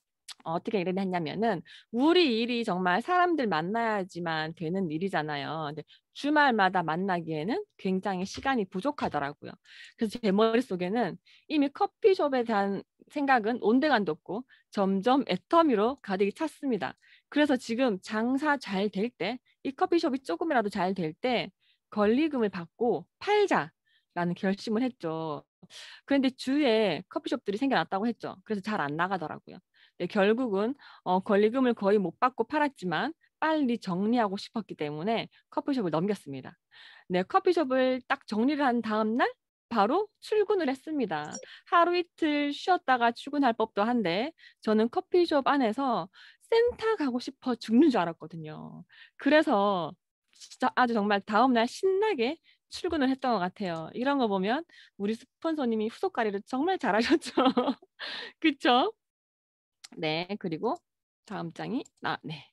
어 어떻게 일을 했냐면은 우리 일이 정말 사람들 만나야지만 되는 일이잖아요. 근데 주말마다 만나기에는 굉장히 시간이 부족하더라고요. 그래서 제 머릿속에는 이미 커피숍에 대한 생각은 온데간도 없고 점점 애터미로 가득히 찼습니다. 그래서 지금 장사 잘 될 때, 이 커피숍이 쪼금이라도 잘 될 때 '권리금을 받고 팔자.'라는 결심을 했죠. 그런데 주위에 커피숍들이 생겨났다고 했죠. 그래서 잘 안 나가더라고요. 네, 결국은 어 권리금을 거의 못 받고 팔았지만 빨리 정리하고 싶었기 때문에 커피숍을 넘겼습니다. 네, 커피숍을 딱 정리를 한 다음 날 바로 출근을 했습니다. 하루 이틀 쉬었다가 출근할 법도 한데 저는 커피숍 안에서 센터 가고 싶어 죽는 줄 알았거든요. 그래서 진짜 아주 정말 다음 날 신나게 출근을 했던 것 같아요. 이런 거 보면 우리 스폰서님이 후속 관리를 정말 잘하셨죠. 그쵸? 네. 그리고 다음 장이 아 네.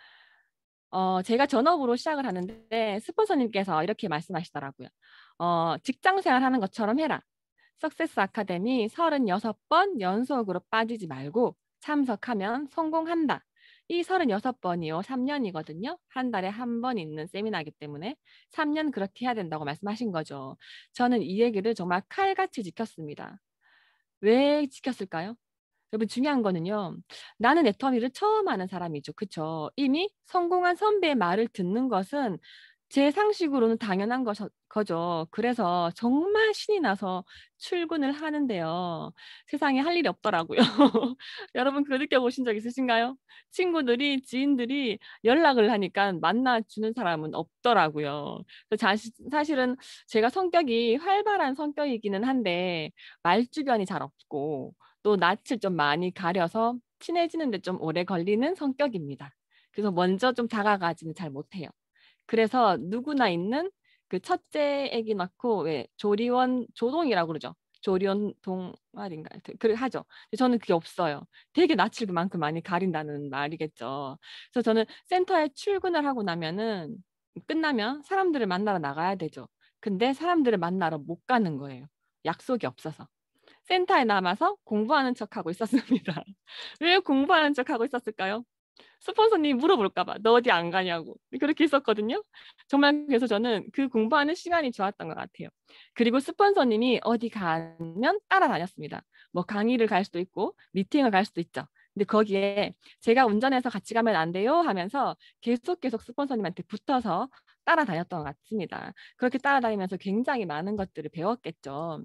어 제가 전업으로 시작을 하는데 스폰서님께서 이렇게 말씀하시더라고요. 어 "직장 생활하는 것처럼 해라. 석세스 아카데미 서른여섯 번 연속으로 빠지지 말고 참석하면 성공한다." 이 서른여섯 번이요 삼 년이거든요. 한 달에 한 번 있는 세미나이기 때문에 삼 년 그렇게 해야 된다고 말씀하신 거죠. 저는 이 얘기를 정말 칼같이 지켰습니다. 왜 지켰을까요? 여러분 중요한 거는요. 나는 애터미를 처음 하는 사람이죠. 그쵸? 이미 성공한 선배의 말을 듣는 것은 제 상식으로는 당연한 거셔 거죠. 그래서 정말 신이 나서 출근을 하는데요. 세상에 할 일이 없더라고요. 여러분 그거 느껴보신 적 있으신가요? 친구들이 지인들이 연락을 하니까 만나 주는 사람은 없더라고요. 그 자시 사실은 제가 성격이 활발한 성격이기는 한데 말주변이 잘 없고 또 낯을 좀 많이 가려서 친해지는 데 좀 오래 걸리는 성격입니다. 그래서 먼저 좀 다가가지는 잘 못해요. 그래서 누구나 있는 그 첫째 아기 낳고 왜 조리원 조동이라고 그러죠. 조리원 동아리인가 하여튼 그 하죠. 근데 저는 그게 없어요. 되게 낯을 그만큼 많이 가린다는 말이겠죠. 그래서 저는 센터에 출근을 하고 나면은 끝나면 사람들을 만나러 나가야 되죠. 근데 사람들을 만나러 못 가는 거예요, 약속이 없어서. 센터에 남아서 공부하는 척하고 있었습니다. 왜 공부하는 척하고 있었을까요? 스폰서님이 물어볼까 봐. "너 어디 안 가냐."고. 그렇게 했었거든요. 정말 그래서 저는 그 공부하는 시간이 좋았던 것 같아요. 그리고 스폰서님이 어디 가면 따라다녔습니다. 뭐 강의를 갈 수도 있고 미팅을 갈 수도 있죠. 근데 거기에 "제가 운전해서 같이 가면 안 돼요?" 하면서 계속, 계속 스폰서님한테 붙어서 따라다녔던 것 같습니다. 그렇게 따라다니면서 굉장히 많은 것들을 배웠겠죠.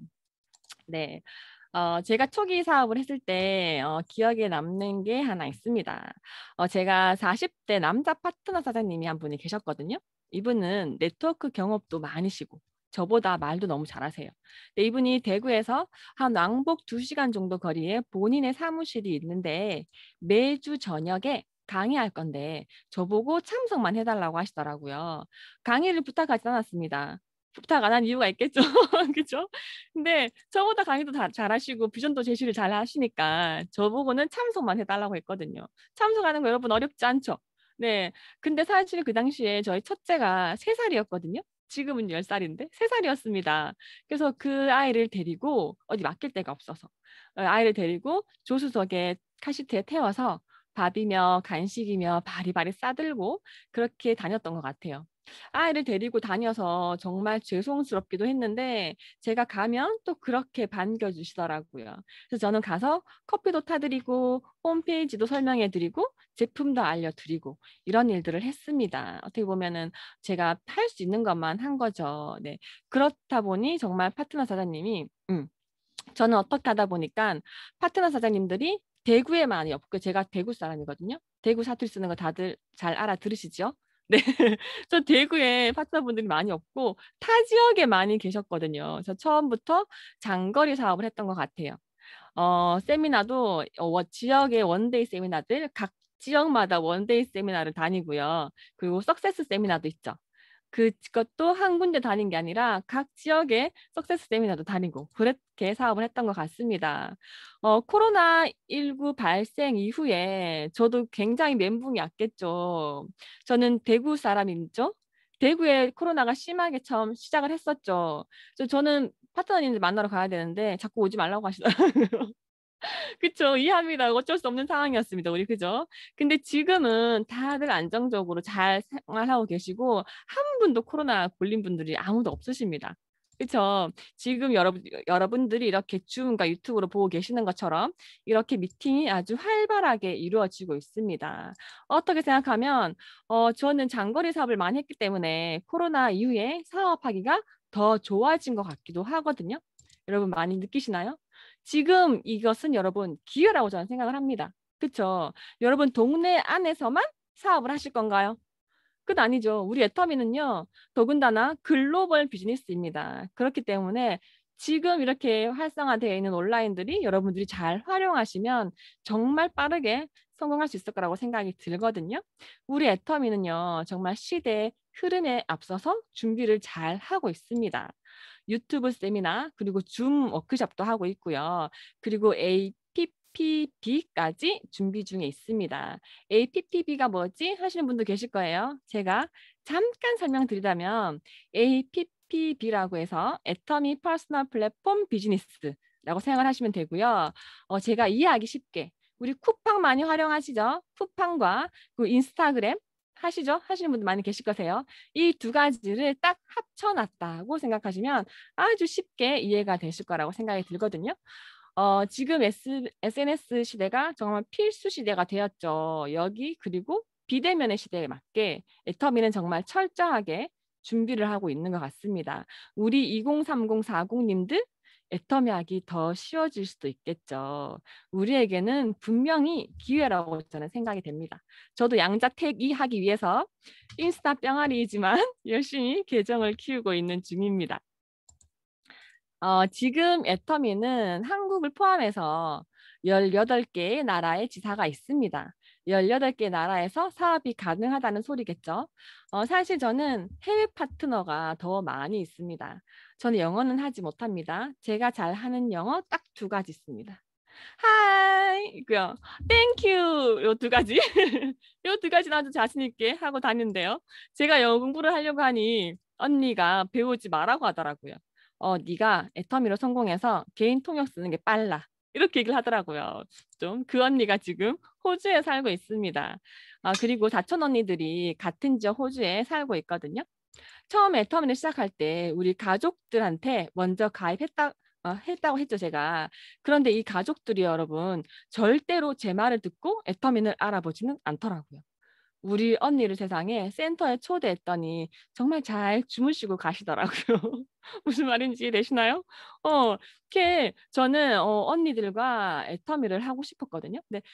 네. 어 제가 초기 사업을 했을 때 어 기억에 남는 게 하나 있습니다. 어 제가 사십 대 남자 파트너 사장님이 한 분이 계셨거든요. 이분은 네트워크 경험도 많으시고 저보다 말도 너무 잘하세요. 근데 이분이 대구에서 한 왕복 두 시간 정도 거리에 본인의 사무실이 있는데 매주 저녁에 강의할 건데 저보고 참석만 해 달라고 하시더라고요. 강의를 부탁하진 않았습니다. 부탁 안 한 이유가 있겠죠. 그죠? 근데 저보다 강의도 다 잘하시고 비전도 제시를 잘하시니까 저보고는 참석만 해 달라고 했거든요. 참석하는 거 여러분 어렵지 않죠? 네. 근데 사실 그 당시에 저희 첫째가 세 살이었거든요. 지금은 열 살인데 세 살이었습니다. 그래서 그 아이를 데리고 어디 맡길 데가 없어서 어 아이를 데리고 조수석에 카시트에 태워서 밥이며 간식이며 바리바리 싸들고 그렇게 다녔던 것 같아요. 아이를 데리고 다녀서 정말 죄송스럽기도 했는데 제가 가면 또 그렇게 반겨 주시더라고요. 그래서 저는 가서 커피도 타 드리고 홈페이지도 설명해 드리고 제품도 알려 드리고 이런 일들을 했습니다. 어떻게 보면은 제가 할 수 있는 것만 한 거죠. 네. 그렇다 보니 정말 파트너 사장님이 음 저는 어떻게 하다 보니깐 파트너 사장님들이 대구에 많이 없고 제가 대구 사람이거든요. 대구 사투리 쓰는 거 다들 잘 알아들으시죠? 네. 저 대구에 파트너분들이 많이 없고 타 지역에 많이 계셨거든요. 그래서 처음부터 장거리 사업을 했던 것 같아요. 어 세미나도 어 워 지역의 원데이 세미나들 각 지역마다 원데이 세미나를 다니고요. 그리고 석세스 세미나도 있죠. 그 그것도 한 군데 다닌 게 아니라 각 지역의 석세스 세미나도 다니고 그렇게 사업을 했던 것 같습니다. 어 코로나십구 발생 이후에 저도 굉장히 멘붕이 왔겠죠. 저는 대구 사람이죠. 대구에 코로나가 심하게 처음 시작을 했었죠. 그래서 저는 파트너님들 만나러 가야 되는데 자꾸 오지 말라고 하시더라고요. 그쵸. 이해합니다. 어쩔 수 없는 상황이었습니다. 우리 그죠? 근데 지금은 다들 안정적으로 잘 생활하고 계시고 한 분도 코로나 걸린 분들이 아무도 없으십니다. 그쵸? 지금 여러분 여러분들이 이렇게 줌과 유튜브로 보고 계시는 것처럼 이렇게 미팅이 아주 활발하게 이루어지고 있습니다. 어떻게 생각하면 어 저는 장거리 사업을 많이 했기 때문에 코로나 이후에 사업하기가 더 좋아진 것 같기도 하거든요. 여러분 많이 느끼시나요? 지금 이것은 여러분 기회라고 저는 생각을 합니다. 그쵸? 여러분 동네 안에서만 사업을 하실 건가요? 그건 아니죠. 우리 애터미는요. 더군다나 글로벌 비즈니스입니다. 그렇기 때문에 지금 이렇게 활성화되어 있는 온라인들이 여러분들이 잘 활용하시면 정말 빠르게 성공할 수 있을 거라고 생각이 들거든요. 우리 애터미는요. 정말 시대의 흐름에 앞서서 준비를 잘 하고 있습니다. 유튜브 세미나 그리고 줌 워크숍도 하고 있고요. 그리고 에이피피비까지 준비 중에 있습니다. 에이피피비가 뭐지? 하시는 분도 계실 거예요. 제가 잠깐 설명드리자면 에이피피비라고 해서 애터미 퍼스널 플랫폼 비즈니스라고 생각을 하시면 되고요. 어, 제가 이해하기 쉽게 우리 쿠팡 많이 활용하시죠? 쿠팡과 그 인스타그램 하시죠? 하시는 분들 많이 계실 거세요. 이 두 가지를 딱 합쳐놨다고 생각하시면 아주 쉽게 이해가 되실 거라고 생각이 들거든요. 어, 지금 S, 에스엔에스 시대가 정말 필수 시대가 되었죠. 여기 그리고 비대면의 시대에 맞게 애터미는 정말 철저하게 준비를 하고 있는 것 같습니다. 우리 이공삼공 사공님들 애터미 하기 더 쉬워질 수도 있겠죠. 우리에게는 분명히 기회라고 저는 생각이 됩니다. 저도 양자택이 하기 위해서 인스타 뿅아리이지만 열심히 계정을 키우고 있는 중입니다. 어, 지금 애터미는 한국을 포함해서 열여덟 개의 나라의 지사가 있습니다. 열여덟 개 나라에서 사업이 가능하다는 소리겠죠. 어, 사실 저는 해외 파트너가 더 많이 있습니다. 저는 영어는 하지 못합니다. 제가 잘하는 영어 딱 두 가지 있습니다. 하이 있고요. 땡큐 요 두 가지. 요 두 가지는 아주 자신 있게 하고 다니는데요. 제가 영어 공부를 하려고 하니 언니가 배우지 말라고 하더라고요. 어, 네가 애터미로 성공해서 개인 통역 쓰는 게 빨라. 이렇게 얘기를 하더라고요. 좀 그 언니가 지금 호주에 살고 있습니다. 아, 그리고 사촌 언니들이 같은 지역 호주에 살고 있거든요. 처음 애터미를 시작할 때 우리 가족들한테 먼저 가입했다 어, 했다고 했죠, 제가. 그런데 이 가족들이 여러분 절대로 제 말을 듣고 애터미를 알아보지는 않더라고요. 우리 언니를 세상에 센터에 초대했더니 정말 잘 주무시고 가시더라고요. 무슨 말인지 되시나요? 어, 이렇게 저는 어, 언니들과 애터미를 하고 싶었거든요. 근데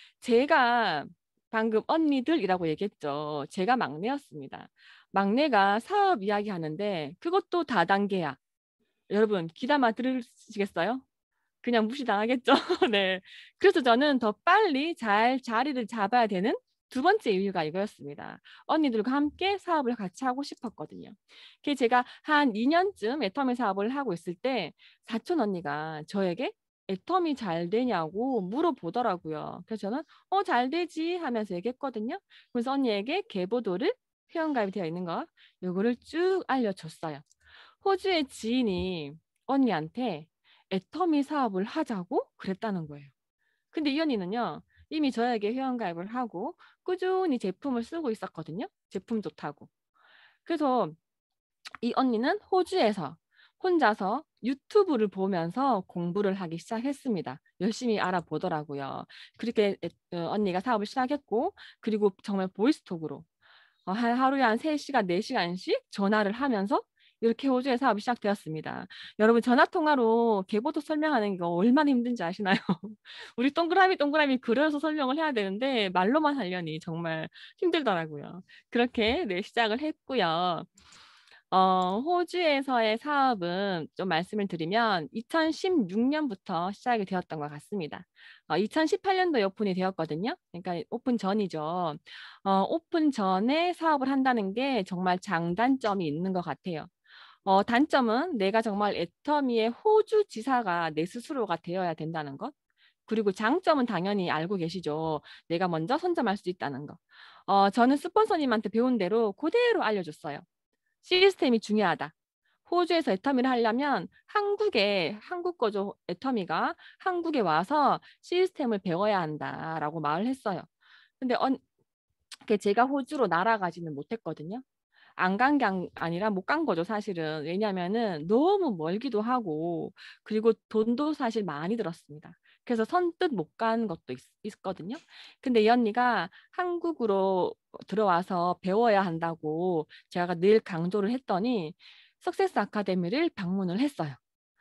제가 방금 언니들이라고 얘기했죠. 제가 막내였습니다. 막내가 사업 이야기 하는데 그것도 다단계야. 여러분 귀담아 들으시겠어요? 그냥 무시당하겠죠. 네. 그래서 저는 더 빨리 잘 자리를 잡아야 되는 두 번째 이유가 이거였습니다. 언니들과 함께 사업을 같이 하고 싶었거든요. 그래서 제가 한 이 년쯤 애터미 사업을 하고 있을 때 사촌 언니가 저에게 애터미 잘 되냐고 물어보더라고요. 그래서 저는 어, 잘 되지 하면서 얘기했거든요. 그래서 언니에게 계보도를 회원가입이 되어 있는 거 요거를 쭉 알려줬어요. 호주의 지인이 언니한테 애터미 사업을 하자고 그랬다는 거예요. 근데 이 언니는요. 이미 저에게 회원가입을 하고 꾸준히 제품을 쓰고 있었거든요. 제품 좋다고. 그래서 이 언니는 호주에서 혼자서 유튜브를 보면서 공부를 하기 시작했습니다. 열심히 알아보더라고요. 그렇게 어, 언니가 사업을 시작했고 그리고 정말 보이스톡으로 어, 한 하루에 한 세 시간, 네 시간씩 전화를 하면서 이렇게 호주에 사업이 시작되었습니다. 여러분 전화 통화로 계보도 설명하는 거 얼마나 힘든지 아시나요? 우리 동그라미 동그라미 그려서 설명을 해야 되는데 말로만 하려니 정말 힘들더라고요. 그렇게 네, 시작을 했고요. 어, 호주에서의 사업은 좀 말씀을 드리면 이천십육 년부터 시작이 되었던 것 같습니다. 어, 이천십팔 년도에 오픈이 되었거든요. 그러니까 오픈 전이죠. 어, 오픈 전에 사업을 한다는 게 정말 장단점이 있는 것 같아요. 어, 단점은 내가 정말 애터미의 호주 지사가 내 스스로가 되어야 된다는 것. 그리고 장점은 당연히 알고 계시죠. 내가 먼저 선점할 수 있다는 거. 어, 저는 스폰서님한테 배운 대로 그대로 알려줬어요. 시스템이 중요하다. 호주에서 애터미를 하려면 한국에 한국 거죠 애터미가 한국에 와서 시스템을 배워야 한다라고 말을 했어요. 근데 언 그 제가 호주로 날아가지는 못했거든요. 안 간 게 아니라 못 간 거죠 사실은. 왜냐하면은 너무 멀기도 하고 그리고 돈도 사실 많이 들었습니다. 그래서 선뜻 못 간 것도 있 있거든요. 근데 이 언니가 한국으로 들어와서 배워야 한다고 제가 늘 강조를 했더니 석세스 아카데미를 방문을 했어요.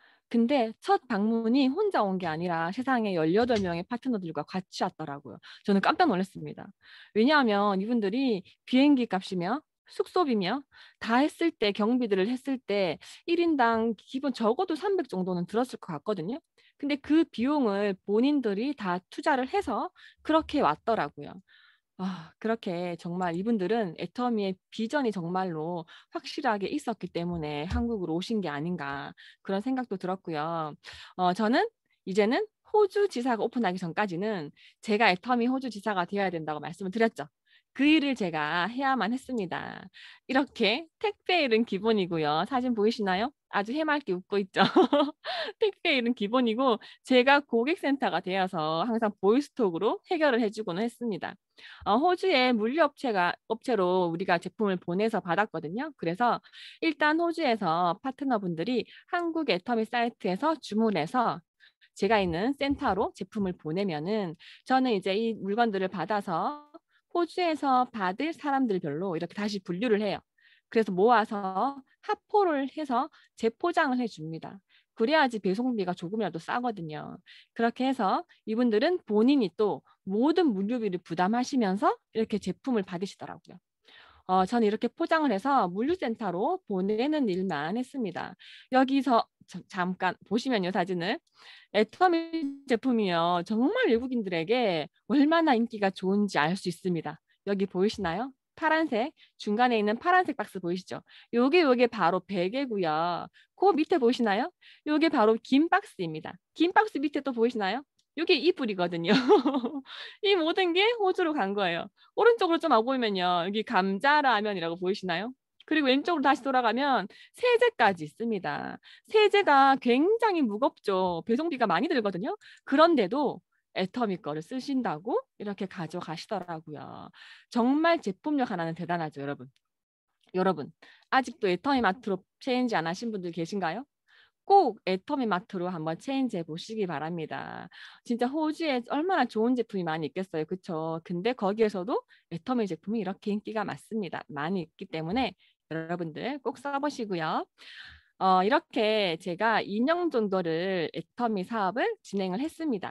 근데 첫 방문이 혼자 온 게 아니라 세상에 열여덟 명의 파트너들과 같이 왔더라고요. 저는 깜짝 놀랐습니다. 왜냐하면 이분들이 비행기 값이며 숙소비며 다 했을 때 경비들을 했을 때 일 인당 기본 적어도 삼백 정도는 들었을 것 같거든요. 근데 그 비용을 본인들이 다 투자를 해서 그렇게 왔더라고요. 아, 그렇게 정말 이분들은 애터미의 비전이 정말로 확실하게 있었기 때문에 한국으로 오신 게 아닌가 그런 생각도 들었고요. 어, 저는 이제는 호주 지사가 오픈하기 전까지는 제가 애터미 호주 지사가 되어야 된다고 말씀을 드렸죠. 그 일을 제가 해야만 했습니다. 이렇게 택배 일은 기본이고요. 사진 보이시나요? 아주 해맑게 웃고 있죠. 택배 일은 기본이고 제가 고객센터가 되어서 항상 보이스톡으로 해결을 해주고는 했습니다. 어, 호주의 물류업체가 업체로 우리가 제품을 보내서 받았거든요. 그래서 일단 호주에서 파트너분들이 한국 애터미 사이트에서 주문해서 제가 있는 센터로 제품을 보내면은 저는 이제 이 물건들을 받아서 호주에서 받을 사람들별로 이렇게 다시 분류를 해요. 그래서 모아서 합포를 해서 재포장을 해줍니다. 그래야지 배송비가 조금이라도 싸거든요. 그렇게 해서 이분들은 본인이 또 모든 물류비를 부담하시면서 이렇게 제품을 받으시더라고요. 어, 저는 이렇게 포장을 해서 물류센터로 보내는 일만 했습니다. 여기서 자, 잠깐 보시면요 사진을 애터미 제품이요 정말 외국인들에게 얼마나 인기가 좋은지 알 수 있습니다. 여기 보이시나요? 파란색 중간에 있는 파란색 박스 보이시죠? 요게 요게 바로 베개고요. 그 밑에 보이시나요? 요게 바로 긴 박스입니다. 긴 박스 밑에 또 보이시나요? 요게 이불이거든요. 이 모든 게 호주로 간 거예요. 오른쪽으로 좀 와보면요. 여기 감자라면이라고 보이시나요? 그리고 왼쪽으로 다시 돌아가면 세제까지 있습니다. 세제가 굉장히 무겁죠. 배송비가 많이 들거든요. 그런데도 애터미 거를 쓰신다고 이렇게 가져가시더라고요. 정말 제품력 하나는 대단하죠, 여러분. 여러분, 아직도 애터미 마트로 체인지 안 하신 분들 계신가요? 꼭 애터미 마트로 한번 체인지해 보시기 바랍니다. 진짜 호주에 얼마나 좋은 제품이 많이 있겠어요. 그렇죠? 근데 거기에서도 애터미 제품이 이렇게 인기가 많습니다. 많이 있기 때문에 여러분들 꼭 써보시고요. 어, 이렇게 제가 이 년 정도를 애터미 사업을 진행을 했습니다.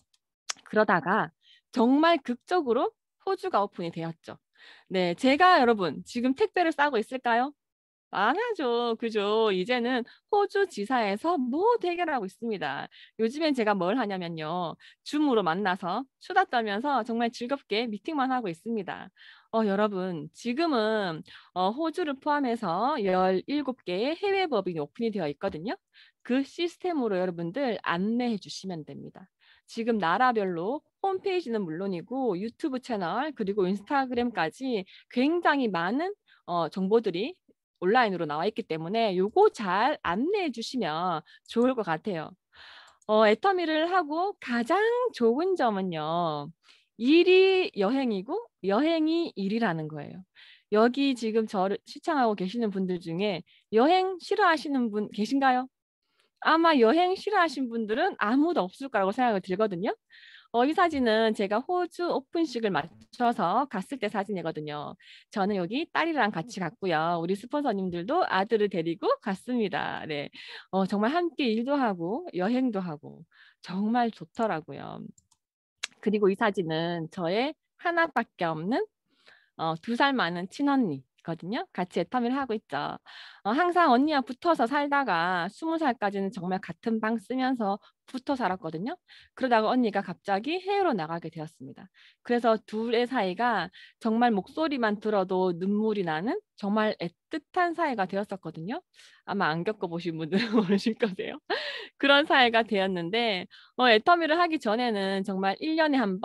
그러다가 정말 극적으로 호주가 오픈이 되었죠. 네, 제가 여러분 지금 택배를 싸고 있을까요? 안 하죠. 그죠? 이제는 호주 지사에서 모두 해결하고 있습니다. 요즘엔 제가 뭘 하냐면요. 줌으로 만나서 수다 떨면서 정말 즐겁게 미팅만 하고 있습니다. 어, 여러분, 지금은 어, 호주를 포함해서 열일곱 개의 해외 법인이 오픈이 되어 있거든요. 그 시스템으로 여러분들 안내해 주시면 됩니다. 지금 나라별로 홈페이지는 물론이고 유튜브 채널 그리고 인스타그램까지 굉장히 많은 어, 정보들이 온라인으로 나와 있기 때문에 요거 잘 안내해 주시면 좋을 것 같아요. 어, 애터미를 하고 가장 좋은 점은요. 일이 여행이고 여행이 일이라는 거예요. 여기 지금 저를 시청하고 계시는 분들 중에 여행 싫어하시는 분 계신가요? 아마 여행 싫어하시는 분들은 아무도 없을 거라고 생각이 들거든요. 어, 이 사진은 제가 호주 오픈식을 맞춰서 갔을 때 사진이거든요. 저는 여기 딸이랑 같이 갔고요. 우리 스폰서님들도 아들을 데리고 갔습니다. 네, 어, 정말 함께 일도 하고 여행도 하고 정말 좋더라고요. 그리고 이 사진은 저의 하나밖에 없는 어, 두 살 많은 친언니거든요. 같이 애터미를 하고 있죠. 어, 항상 언니와 붙어서 살다가 스무 살까지는 정말 같은 방 쓰면서 붙어 살았거든요. 그러다가 언니가 갑자기 해외로 나가게 되었습니다. 그래서 둘의 사이가 정말 목소리만 들어도 눈물이 나는 정말 애틋한 사이가 되었었거든요. 아마 안 겪어보신 분들은 모르실 거세요. 그런 사이가 되었는데 어, 애터미를 하기 전에는 정말 일 년에 한 번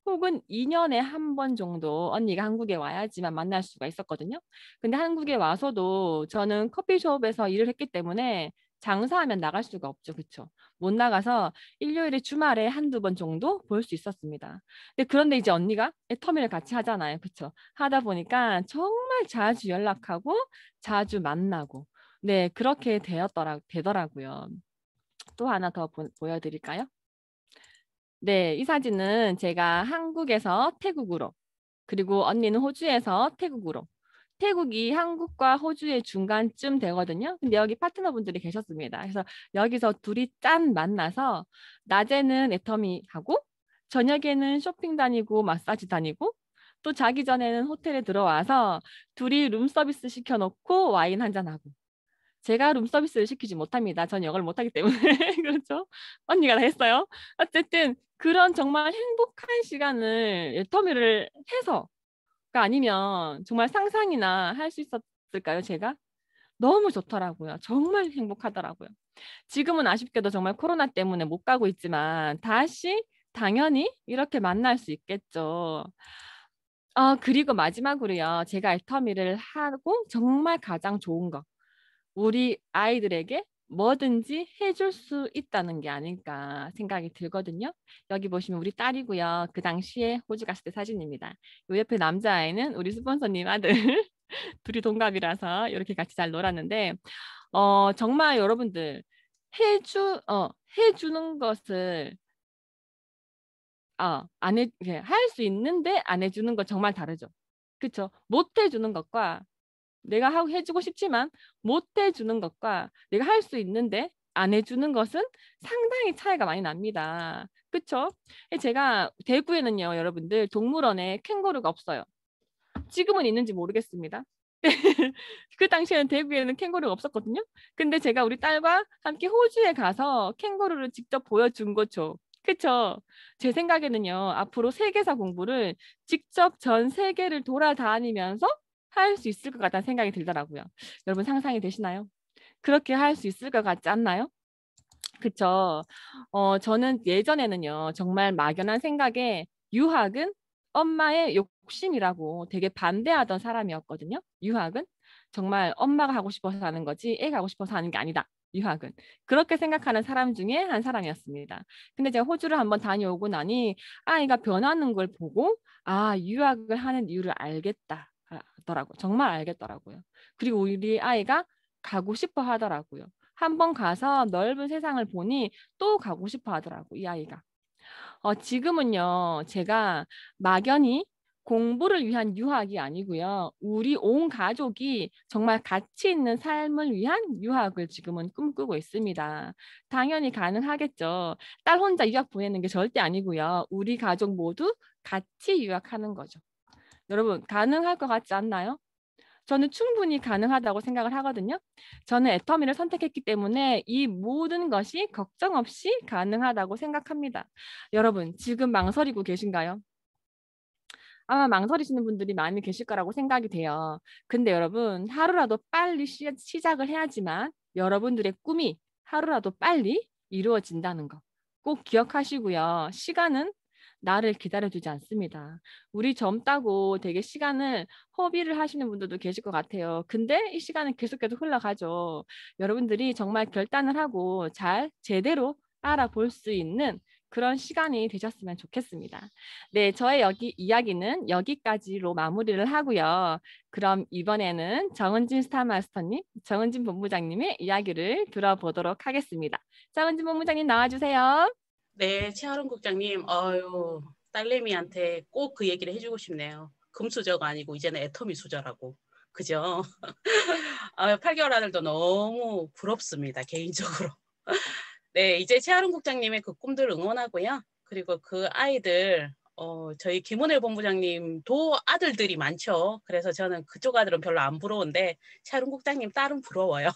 혹은 이 년에 한 번 정도 언니가 한국에 와야지만 만날 수가 있었거든요. 근데 한국에 와서도 저는 커피숍에서 일을 했기 때문에 장사하면 나갈 수가 없죠. 그쵸? 못 나가서 일요일에 주말에 한두 번 정도 볼 수 있었습니다. 근데 그런데 이제 언니가 애터미를 같이 하잖아요. 그쵸? 하다 보니까 정말 자주 연락하고 자주 만나고 네, 그렇게 되었더라, 되더라고요. 또 하나 더 보, 보여드릴까요? 네, 이 사진은 제가 한국에서 태국으로, 그리고 언니는 호주에서 태국으로. 태국이 한국과 호주의 중간쯤 되거든요. 근데 여기 파트너분들이 계셨습니다. 그래서 여기서 둘이 짠 만나서 낮에는 애터미 하고 저녁에는 쇼핑 다니고 마사지 다니고 또 자기 전에는 호텔에 들어와서 둘이 룸서비스 시켜놓고 와인 한잔 하고 제가 룸서비스를 시키지 못합니다. 전 영어를 못하기 때문에. 그렇죠? 언니가 다 했어요. 어쨌든 그런 정말 행복한 시간을 애터미를 해서가 아니면 정말 상상이나 할 수 있었을까요, 제가? 너무 좋더라고요. 정말 행복하더라고요. 지금은 아쉽게도 정말 코로나 때문에 못 가고 있지만 다시 당연히 이렇게 만날 수 있겠죠. 아, 그리고 마지막으로요. 제가 애터미를 하고 정말 가장 좋은 거. 우리 아이들에게 뭐든지 해줄 수 있다는 게 아닐까 생각이 들거든요. 여기 보시면 우리 딸이고요. 그 당시에 호주 갔을 때 사진입니다. 요 옆에 남자아이는 우리 스폰서님 아들. 둘이 동갑이라서 이렇게 같이 잘 놀았는데 어, 정말 여러분들 해주, 어, 해주는 것을 어, 안 해, 할 수 있는데 안 해주는 거 정말 다르죠. 그쵸? 못 해주는 것과 내가 하고 해주고 싶지만 못 해주는 것과 내가 할 수 있는데 안 해주는 것은 상당히 차이가 많이 납니다. 그쵸? 제가 대구에는요, 여러분들 동물원에 캥거루가 없어요. 지금은 있는지 모르겠습니다. 그 당시에는 대구에는 캥거루가 없었거든요. 근데 제가 우리 딸과 함께 호주에 가서 캥거루를 직접 보여준 거죠. 그쵸? 제 생각에는요, 앞으로 세계사 공부를 직접 전 세계를 돌아다니면서 할 수 있을 것 같다는 생각이 들더라고요. 여러분 상상이 되시나요? 그렇게 할 수 있을 것 같지 않나요? 그쵸. 어, 저는 예전에는요, 정말 막연한 생각에 유학은 엄마의 욕심이라고 되게 반대하던 사람이었거든요. 유학은 정말 엄마가 하고 싶어서 하는 거지 애가 하고 싶어서 하는 게 아니다. 유학은. 그렇게 생각하는 사람 중에 한 사람이었습니다. 근데 제가 호주를 한번 다녀오고 나니 아이가 변하는 걸 보고 아, 유학을 하는 이유를 알겠다 하더라고요. 정말 알겠더라고요. 그리고 우리 아이가 가고 싶어 하더라고요. 한번 가서 넓은 세상을 보니 또 가고 싶어 하더라고, 이 아이가. 어, 지금은요, 제가 막연히 공부를 위한 유학이 아니고요. 우리 온 가족이 정말 가치 있는 삶을 위한 유학을 지금은 꿈꾸고 있습니다. 당연히 가능하겠죠. 딸 혼자 유학 보내는 게 절대 아니고요. 우리 가족 모두 같이 유학하는 거죠. 여러분, 가능할 것 같지 않나요? 저는 충분히 가능하다고 생각을 하거든요. 저는 애터미를 선택했기 때문에 이 모든 것이 걱정 없이 가능하다고 생각합니다. 여러분, 지금 망설이고 계신가요? 아마 망설이시는 분들이 많이 계실 거라고 생각이 돼요. 근데 여러분, 하루라도 빨리 시, 시작을 해야지만 여러분들의 꿈이 하루라도 빨리 이루어진다는 거 꼭 기억하시고요. 시간은 나를 기다려주지 않습니다. 우리 젊다고 되게 시간을 허비를 하시는 분들도 계실 것 같아요. 근데 이 시간은 계속해서 흘러가죠. 여러분들이 정말 결단을 하고 잘 제대로 알아볼 수 있는 그런 시간이 되셨으면 좋겠습니다. 네, 저의 여기 이야기는 여기까지로 마무리를 하고요. 그럼 이번에는 정은진 스타마스터님, 정은진 본부장님의 이야기를 들어보도록 하겠습니다. 정은진 본부장님 나와주세요. 네, 최아름 국장님, 아유, 딸내미한테 꼭 그 얘기를 해주고 싶네요. 금수저가 아니고 이제는 애터미 수저라고. 그죠? 아유, 팔 개월 아들도 너무 부럽습니다, 개인적으로. 네, 이제 최아름 국장님의 그 꿈들 응원하고요. 그리고 그 아이들, 어, 저희 김은혜 본부장님도 아들들이 많죠. 그래서 저는 그쪽 아들은 별로 안 부러운데 최아름 국장님 딸은 부러워요.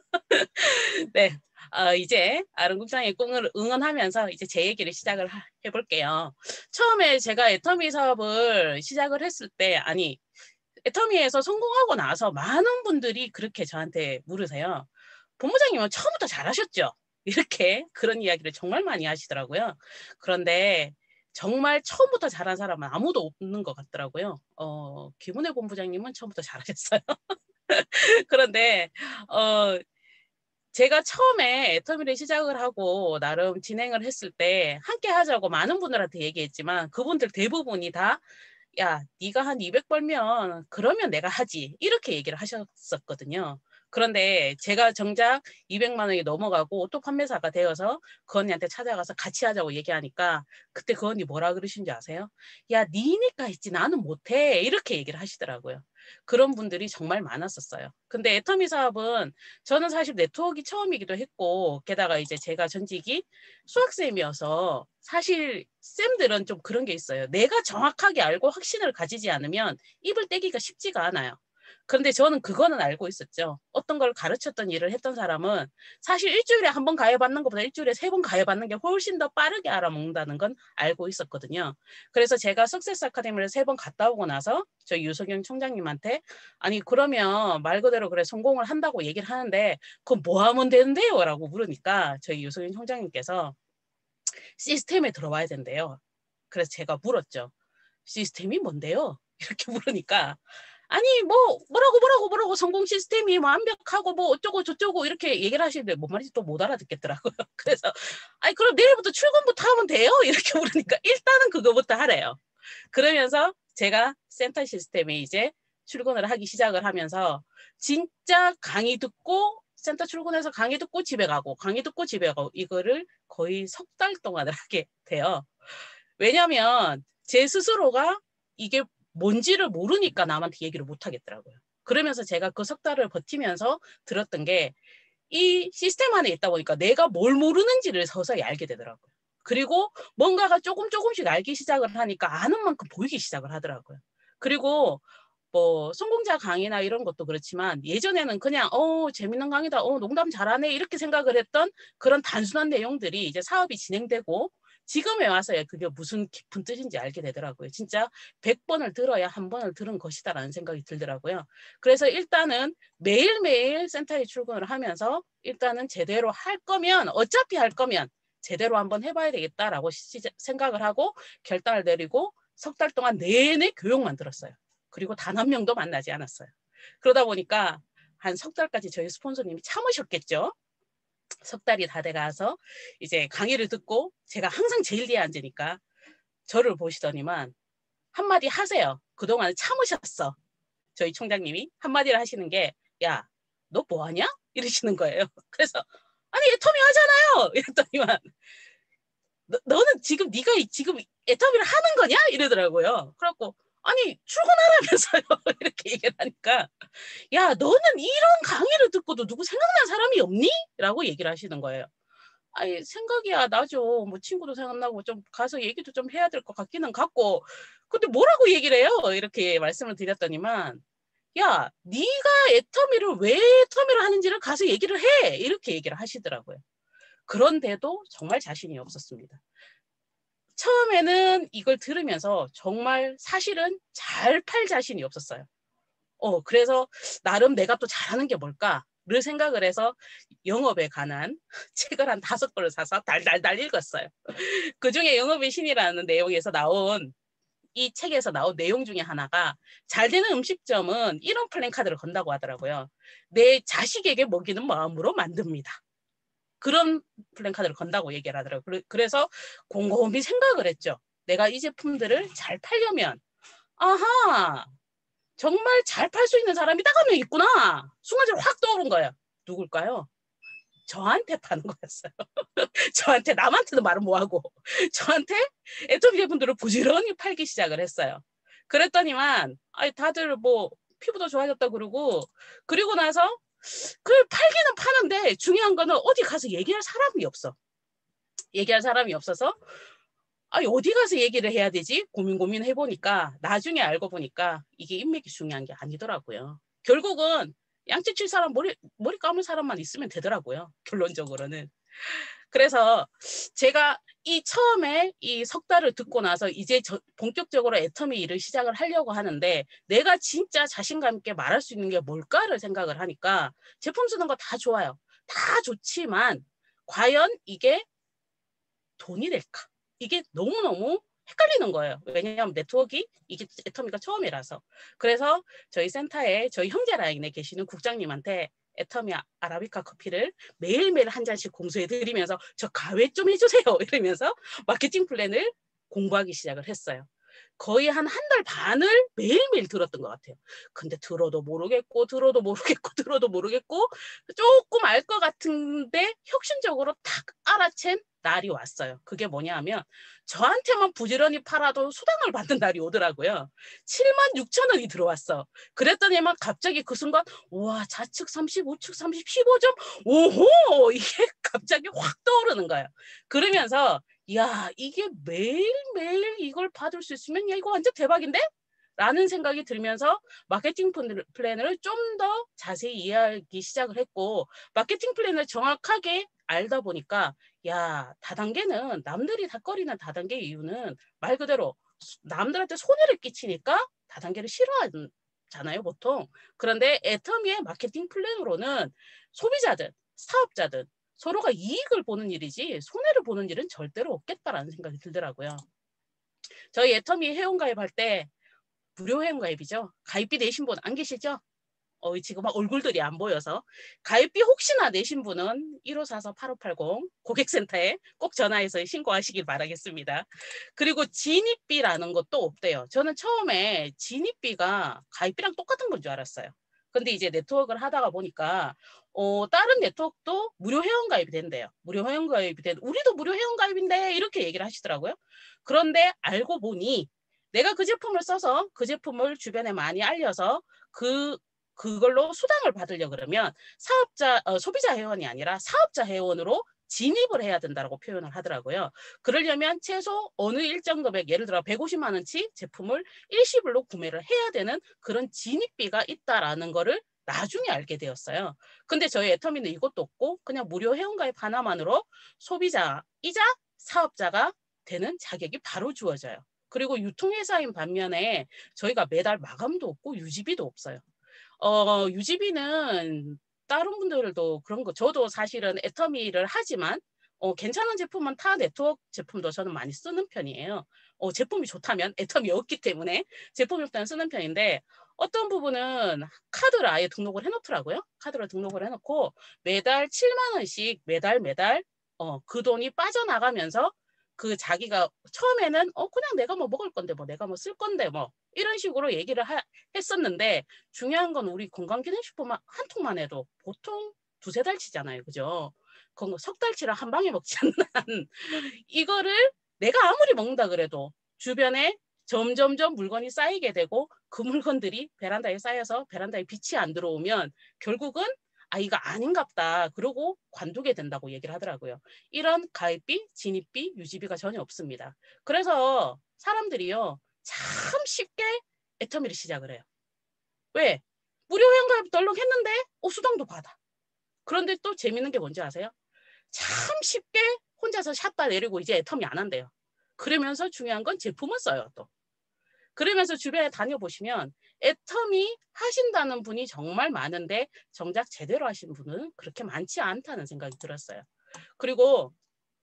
네, 어, 이제 아름국장의 꿈을 응원하면서 이제 제 얘기를 시작을 하, 해볼게요. 처음에 제가 애터미 사업을 시작을 했을 때, 아니, 애터미에서 성공하고 나서 많은 분들이 그렇게 저한테 물으세요. 본부장님은 처음부터 잘하셨죠? 이렇게 그런 이야기를 정말 많이 하시더라고요. 그런데 정말 처음부터 잘한 사람은 아무도 없는 것 같더라고요. 어, 김은혜 본부장님은 처음부터 잘하셨어요. 그런데 어, 제가 처음에 애터미를 시작을 하고 나름 진행을 했을 때 함께 하자고 많은 분들한테 얘기했지만 그분들 대부분이 다 야, 네가 한 이백 벌면 그러면 내가 하지. 이렇게 얘기를 하셨었거든요. 그런데 제가 정작 이백만 원이 넘어가고 오토 판매사가 되어서 그 언니한테 찾아가서 같이 하자고 얘기하니까 그때 그 언니 뭐라 그러신지 아세요? 야, 니니까 했지 나는 못해. 이렇게 얘기를 하시더라고요. 그런 분들이 정말 많았었어요. 근데 애터미 사업은 저는 사실 네트워크가 처음이기도 했고 게다가 이제 제가 전직이 수학쌤이어서 사실 쌤들은 좀 그런 게 있어요. 내가 정확하게 알고 확신을 가지지 않으면 입을 떼기가 쉽지가 않아요. 그런데 저는 그거는 알고 있었죠. 어떤 걸 가르쳤던 일을 했던 사람은 사실 일주일에 한 번 가해받는 것보다 일주일에 세 번 가해받는 게 훨씬 더 빠르게 알아먹는다는 건 알고 있었거든요. 그래서 제가 석세스 아카데미를 세 번 갔다 오고 나서 저희 유석영 총장님한테 아니 그러면 말 그대로 그래 성공을 한다고 얘기를 하는데 그럼 뭐 하면 되는데요? 라고 물으니까 저희 유석영 총장님께서 시스템에 들어와야 된대요. 그래서 제가 물었죠. 시스템이 뭔데요? 이렇게 물으니까 아니 뭐 뭐라고 뭐라고 뭐라고 성공 시스템이 뭐 완벽하고 뭐 어쩌고 저쩌고 이렇게 얘기를 하시는데 뭔 말인지 또 못 알아듣겠더라고요. 그래서 아니 그럼 내일부터 출근부터 하면 돼요? 이렇게 물으니까 일단은 그거부터 하래요. 그러면서 제가 센터 시스템에 이제 출근을 하기 시작을 하면서 진짜 강의 듣고 센터 출근해서 강의 듣고 집에 가고 강의 듣고 집에 가고 이거를 거의 석 달 동안을 하게 돼요. 왜냐하면 제 스스로가 이게 뭔지를 모르니까 남한테 얘기를 못 하겠더라고요. 그러면서 제가 그 석 달을 버티면서 들었던 게 이 시스템 안에 있다 보니까 내가 뭘 모르는지를 서서히 알게 되더라고요. 그리고 뭔가가 조금 조금씩 알기 시작을 하니까 아는 만큼 보이기 시작을 하더라고요. 그리고 뭐 성공자 강의나 이런 것도 그렇지만 예전에는 그냥 어 재밌는 강의다, 어 농담 잘하네 이렇게 생각을 했던 그런 단순한 내용들이 이제 사업이 진행되고 지금에 와서야 그게 무슨 깊은 뜻인지 알게 되더라고요. 진짜 백 번을 들어야 한 번을 들은 것이다라는 생각이 들더라고요. 그래서 일단은 매일매일 센터에 출근을 하면서 일단은 제대로 할 거면 어차피 할 거면 제대로 한번 해봐야 되겠다라고 시작, 생각을 하고 결단을 내리고 석 달 동안 내내 교육만 들었어요. 그리고 단 한 명도 만나지 않았어요. 그러다 보니까 한 석 달까지 저희 스폰서님이 참으셨겠죠. 석 달이 다 돼가서 이제 강의를 듣고 제가 항상 제일 뒤에 앉으니까 저를 보시더니만 한마디 하세요. 그동안 참으셨어. 저희 총장님이 한마디를 하시는 게 야, 너 뭐하냐? 이러시는 거예요. 그래서 아니 애터미 하잖아요. 이랬더니만 너, 너는 지금 네가 지금 애터미를 하는 거냐? 이러더라고요. 그래갖고 아니 출근하라면서요. 이렇게 얘기를 하니까 야 너는 이런 강의를 듣고도 누구 생각난 사람이 없니? 라고 얘기를 하시는 거예요. 아니 생각이야 나죠. 뭐 친구도 생각나고 좀 가서 얘기도 좀 해야 될 것 같기는 같고 근데 뭐라고 얘기를 해요? 이렇게 말씀을 드렸더니만 야 네가 애터미를 왜 애터미를 하는지를 가서 얘기를 해. 이렇게 얘기를 하시더라고요. 그런데도 정말 자신이 없었습니다. 처음에는 이걸 들으면서 정말 사실은 잘 팔 자신이 없었어요. 어, 그래서 나름 내가 또 잘하는 게 뭘까를 생각을 해서 영업에 관한 책을 한 다섯 권을 사서 달달달 읽었어요. 그중에 영업의 신이라는 내용에서 나온 이 책에서 나온 내용 중에 하나가 잘 되는 음식점은 이런 플랜카드를 건다고 하더라고요. 내 자식에게 먹이는 마음으로 만듭니다. 그런 플랜카드를 건다고 얘기를 하더라고요. 그래서 곰곰이 생각을 했죠. 내가 이 제품들을 잘 팔려면 아하 정말 잘 팔 수 있는 사람이 딱 한 명 있구나. 순간적으로 확 떠오른 거예요. 누굴까요? 저한테 파는 거였어요. 저한테 남한테도 말은 뭐하고 저한테 애터미 제품들을 부지런히 팔기 시작을 했어요. 그랬더니만 아니 다들 뭐 피부도 좋아졌다 그러고 그리고 나서 그걸 팔기는 파는데 중요한 거는 어디 가서 얘기할 사람이 없어. 얘기할 사람이 없어서 아니 어디 가서 얘기를 해야 되지? 고민 고민 해보니까 나중에 알고 보니까 이게 인맥이 중요한 게 아니더라고요. 결국은 양치 칠 사람 머리 머리 감을 사람만 있으면 되더라고요. 결론적으로는. 그래서 제가 이 처음에 이 석 달을 듣고 나서 이제 저, 본격적으로 애터미 일을 시작을 하려고 하는데 내가 진짜 자신감 있게 말할 수 있는 게 뭘까를 생각을 하니까 제품 쓰는 거 다 좋아요. 다 좋지만 과연 이게 돈이 될까? 이게 너무너무 헷갈리는 거예요. 왜냐하면 네트워크가 이게 애터미가 처음이라서. 그래서 저희 센터에 저희 형제 라인에 계시는 국장님한테 애터미 아라비카 커피를 매일매일 한 잔씩 공수해 드리면서 저 가외 좀 해주세요 이러면서 마케팅 플랜을 공부하기 시작을 했어요. 거의 한 한 달 반을 매일매일 들었던 것 같아요. 근데 들어도 모르겠고 들어도 모르겠고 들어도 모르겠고 조금 알 것 같은데 혁신적으로 탁 알아챈 날이 왔어요. 그게 뭐냐 하면 저한테만 부지런히 팔아도 수당을 받는 날이 오더라고요. 칠만 육천 원이 들어왔어. 그랬더니만 갑자기 그 순간 와 좌측 삼십, 우측 삼십, 십오 점 오호 이게 갑자기 확 떠오르는 거예요. 그러면서 야 이게 매일매일 이걸 받을 수 있으면 야 이거 완전 대박인데? 라는 생각이 들면서 마케팅 플랜을 좀 더 자세히 이해하기 시작을 했고 마케팅 플랜을 정확하게 알다 보니까 야 다단계는 남들이 다 꺼리는 다단계 이유는 말 그대로 남들한테 손해를 끼치니까 다단계를 싫어하잖아요 보통. 그런데 애터미의 마케팅 플랜으로는 소비자든 사업자든 서로가 이익을 보는 일이지 손해를 보는 일은 절대로 없겠다라는 생각이 들더라고요. 저희 애터미 회원가입할 때 무료 회원가입이죠. 가입비 내신 분 안 계시죠? 어, 지금 얼굴들이 안 보여서 가입비 혹시나 내신 분은 일오사사 팔오팔공 고객센터에 꼭 전화해서 신고하시길 바라겠습니다. 그리고 진입비라는 것도 없대요. 저는 처음에 진입비가 가입비랑 똑같은 건 줄 알았어요. 근데 이제 네트워크를 하다가 보니까 어, 다른 네트워크도 무료 회원가입이 된대요. 무료 회원가입이 된 우리도 무료 회원가입인데 이렇게 얘기를 하시더라고요. 그런데 알고 보니 내가 그 제품을 써서 그 제품을 주변에 많이 알려서 그 그걸로 수당을 받으려 그러면 사업자 어, 소비자 회원이 아니라 사업자 회원으로 진입을 해야 된다고 표현을 하더라고요. 그러려면 최소 어느 일정 금액 예를 들어 백오십만 원치 제품을 일시불로 구매를 해야 되는 그런 진입비가 있다라는 거를 나중에 알게 되었어요. 근데 저희 애터미는 이것도 없고 그냥 무료 회원가입 하나만으로 소비자이자 사업자가 되는 자격이 바로 주어져요. 그리고 유통회사인 반면에 저희가 매달 마감도 없고 유지비도 없어요. 어, 유지비는 다른 분들도 그런 거 저도 사실은 애터미를 하지만 어, 괜찮은 제품은 타 네트워크 제품도 저는 많이 쓰는 편이에요. 어, 제품이 좋다면 애터미 없기 때문에 제품이 없다면 쓰는 편인데 어떤 부분은 카드를 아예 등록을 해놓더라고요. 카드를 등록을 해놓고 매달 칠만 원씩 매달 매달 어, 그 돈이 빠져나가면서 그 자기가 처음에는 어 그냥 내가 뭐 먹을 건데 뭐 내가 뭐 쓸 건데 뭐 이런 식으로 얘기를 하, 했었는데 중요한 건 우리 건강기능식품 한 통만 해도 보통 두세 달치잖아요. 그죠? 석 달치를 한 방에 먹지 않는 한 이거를 내가 아무리 먹는다 그래도 주변에 점점점 물건이 쌓이게 되고 그 물건들이 베란다에 쌓여서 베란다에 빛이 안 들어오면 결국은 아 이거 아닌갑다 그러고 관두게 된다고 얘기를 하더라고요. 이런 가입비, 진입비, 유지비가 전혀 없습니다. 그래서 사람들이요 참 쉽게 애터미를 시작을 해요. 왜? 무료 회원가입登録했는데 어, 수당도 받아. 그런데 또 재밌는 게 뭔지 아세요? 참 쉽게 혼자서 샷다 내리고 이제 애터미 안 한대요. 그러면서 중요한 건 제품을 써요 또. 그러면서 주변에 다녀보시면 애터미 하신다는 분이 정말 많은데 정작 제대로 하신 분은 그렇게 많지 않다는 생각이 들었어요. 그리고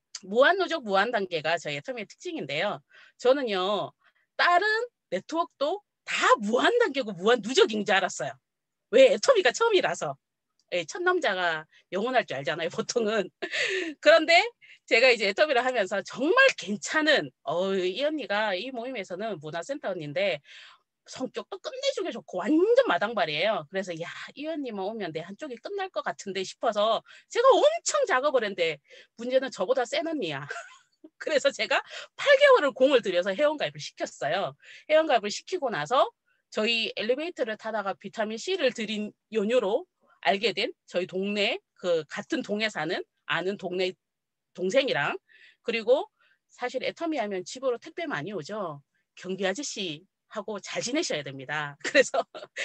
무한누적 무한단계가 저희 애터미의 특징인데요. 저는요. 다른 네트워크도 다 무한단계고 무한누적인 줄 알았어요. 왜? 애터미가 처음이라서. 첫 남자가 영원할 줄 알잖아요. 보통은. 그런데 제가 이제 애터미를 하면서 정말 괜찮은 어, 이 언니가 이 모임에서는 문화센터 언니인데 성격도 끝내주게 좋고 완전 마당발이에요. 그래서 야, 이 언니만 오면 내 한쪽이 끝날 것 같은데 싶어서 제가 엄청 작업을 했는데 문제는 저보다 센 언니야. 그래서 제가 팔 개월을 공을 들여서 회원가입을 시켰어요. 회원가입을 시키고 나서 저희 엘리베이터를 타다가 비타민 C를 드린 연유로 알게 된 저희 동네 그 같은 동에 사는 아는 동네 동생이랑 그리고 사실 애터미 하면 집으로 택배 많이 오죠. 경비 아저씨 하고 잘 지내셔야 됩니다. 그래서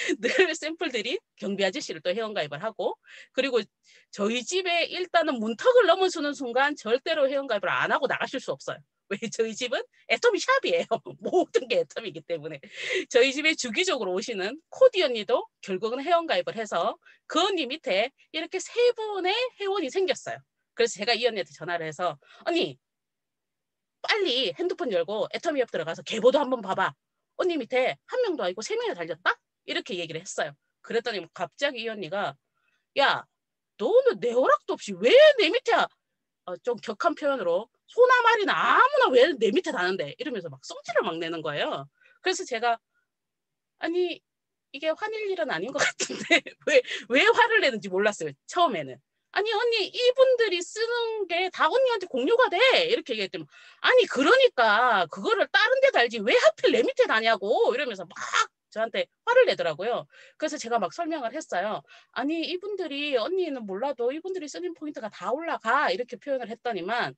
늘 샘플들이 경비 아저씨를 또 회원가입을 하고 그리고 저희 집에 일단은 문턱을 넘어서는 순간 절대로 회원가입을 안 하고 나가실 수 없어요. 왜 저희 집은 애터미 샵이에요. 모든 게 애터미이기 때문에. 저희 집에 주기적으로 오시는 코디 언니도 결국은 회원가입을 해서 그 언니 밑에 이렇게 세 분의 회원이 생겼어요. 그래서 제가 이 언니한테 전화를 해서 언니 빨리 핸드폰 열고 애터미 앱 들어가서 계보도 한번 봐봐. 언니 밑에 한 명도 아니고 세 명이 달렸다? 이렇게 얘기를 했어요. 그랬더니 갑자기 이 언니가 야, 너는 내 허락도 없이 왜 내 밑에 어, 좀 격한 표현으로 소나 말이나 아무나 왜 내 밑에 다는데 이러면서 막 성질을 막 내는 거예요. 그래서 제가 아니 이게 화낼 일은 아닌 것 같은데 왜, 왜 화를 내는지 몰랐어요. 처음에는. 아니 언니 이분들이 쓰는 게 다 언니한테 공유가 돼 이렇게 얘기했더니 아니 그러니까 그거를 다른 데 달지 왜 하필 내 밑에 다냐고 이러면서 막 저한테 화를 내더라고요. 그래서 제가 막 설명을 했어요. 아니 이분들이 언니는 몰라도 이분들이 쓰는 포인트가 다 올라가 이렇게 표현을 했더니만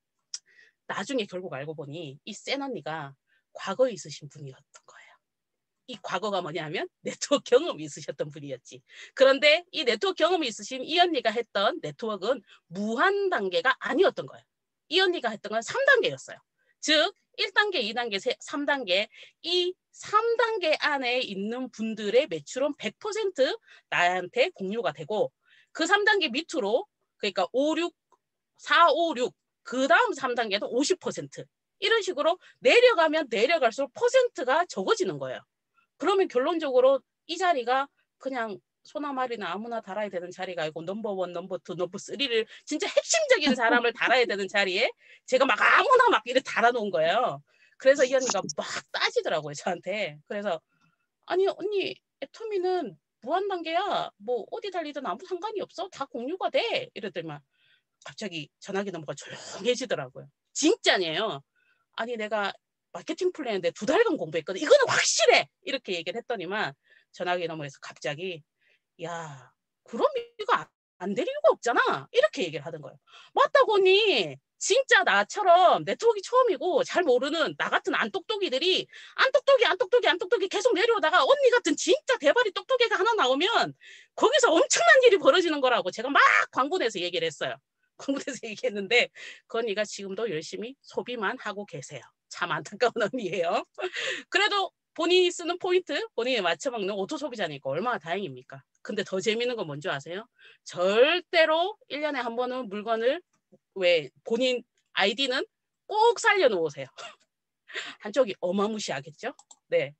나중에 결국 알고 보니 이 센 언니가 과거에 있으신 분이었던 거예요. 이 과거가 뭐냐면 네트워크 경험이 있으셨던 분이었지. 그런데 이 네트워크 경험이 있으신 이 언니가 했던 네트워크는 무한 단계가 아니었던 거예요. 이 언니가 했던 건 삼 단계였어요. 즉 일 단계, 이 단계, 삼 단계 이 삼 단계 안에 있는 분들의 매출은 백 퍼센트 나한테 공유가 되고 그 삼 단계 밑으로 그러니까 오, 육, 사, 오, 육 그 다음 삼 단계도 오십 퍼센트 이런 식으로 내려가면 내려갈수록 퍼센트가 적어지는 거예요. 그러면 결론적으로 이 자리가 그냥 소나말이나 아무나 달아야 되는 자리가 아니고 넘버 원, 넘버 투, 넘버 쓰리를 진짜 핵심적인 사람을 달아야 되는 자리에 제가 막 아무나 막 이렇게 달아놓은 거예요. 그래서 이 언니가 막 따지더라고요, 저한테. 그래서 아니 언니 애터미는 무한 단계야. 뭐 어디 달리든 아무 상관이 없어. 다 공유가 돼. 이러더니만 갑자기 전화기 넘버가 조용해지더라고요. 진짜네요. 아니 내가 마케팅 플랜인데 두 달간 공부했거든. 이거는 확실해. 이렇게 얘기를 했더니만 전화기 너머에서 갑자기 야 그럼 이거 안 될 이유가 없잖아. 이렇게 얘기를 하던 거예요. 맞다고 언니. 진짜 나처럼 네트워크 처음이고 잘 모르는 나 같은 안똑똑이들이 안똑똑이 안똑똑이 안똑똑이 계속 내려오다가 언니 같은 진짜 대발이 똑똑이가 하나 나오면 거기서 엄청난 일이 벌어지는 거라고 제가 막 광고내서 얘기를 했어요. 광고내서 얘기했는데 그 언니가 지금도 열심히 소비만 하고 계세요. 참 안타까운 언니예요. 그래도 본인이 쓰는 포인트, 본인이 맞춰먹는 오토 소비자니까 얼마나 다행입니까? 근데 더 재밌는 건 뭔지 아세요? 절대로 일 년에 한 번은 물건을 왜 본인 아이디는 꼭 살려놓으세요. 한쪽이 어마무시하겠죠? 네.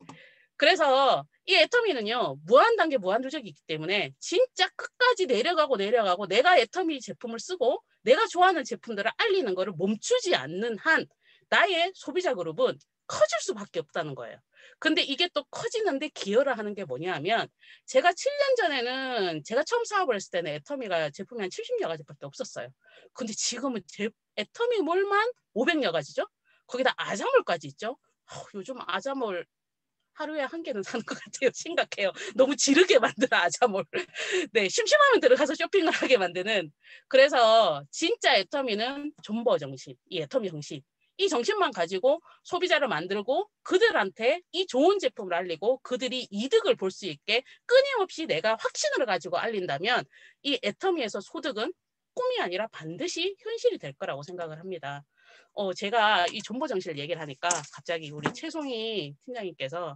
그래서 이 애터미는요. 무한 단계 무한 누적이 있기 때문에 진짜 끝까지 내려가고 내려가고 내가 애터미 제품을 쓰고 내가 좋아하는 제품들을 알리는 거를 멈추지 않는 한 나의 소비자 그룹은 커질 수밖에 없다는 거예요. 근데 이게 또 커지는데 기여를 하는 게 뭐냐 하면 제가 칠 년 전에는 제가 처음 사업을 했을 때는 애터미가 제품이 한 칠십여 가지밖에 없었어요. 근데 지금은 제 애터미몰만 오백여 가지죠. 거기다 아자몰까지 있죠. 어, 요즘 아자몰 하루에 한 개는 사는 것 같아요. 심각해요. 너무 지르게 만드는 아자몰. 네, 심심하면 들어가서 쇼핑을 하게 만드는. 그래서 진짜 애터미는 존버 정신, 이 애터미 정신. 이 정신만 가지고 소비자를 만들고 그들한테 이 좋은 제품을 알리고 그들이 이득을 볼 수 있게 끊임없이 내가 확신을 가지고 알린다면 이 애터미에서 소득은 꿈이 아니라 반드시 현실이 될 거라고 생각을 합니다. 어, 제가 이 존버 정신을 얘기를 하니까 갑자기 우리 최송희 팀장님께서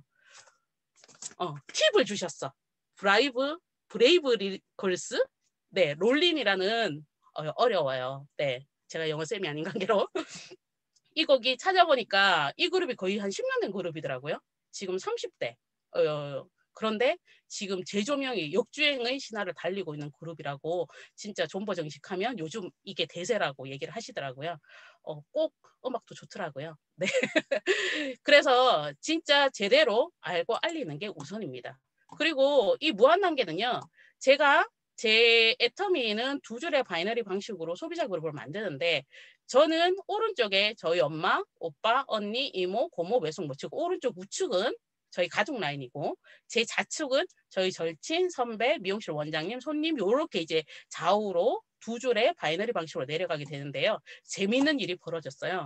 어, 팁을 주셨어. 브라이브, 브레이브 걸스? 네, 롤린이라는 어, 어려워요. 네, 제가 영어 쌤이 아닌 관계로. 이 곡이 찾아보니까 이 그룹이 거의 한 십 년 된 그룹이더라고요. 지금 삼십 대. 어, 그런데 지금 재조명이 역주행의 신화를 달리고 있는 그룹이라고 진짜 존버 정식하면 요즘 이게 대세라고 얘기를 하시더라고요. 어, 꼭 음악도 좋더라고요. 네. 그래서 진짜 제대로 알고 알리는 게 우선입니다. 그리고 이 무한단계는요. 제가 제 애터미는 두 줄의 바이너리 방식으로 소비자 그룹을 만드는데 저는 오른쪽에 저희 엄마, 오빠, 언니, 이모, 고모, 외숙, 모측 오른쪽 우측은 저희 가족 라인이고 제 좌측은 저희 절친, 선배, 미용실 원장님, 손님 이렇게 이제 좌우로 두 줄의 바이너리 방식으로 내려가게 되는데요. 재미있는 일이 벌어졌어요.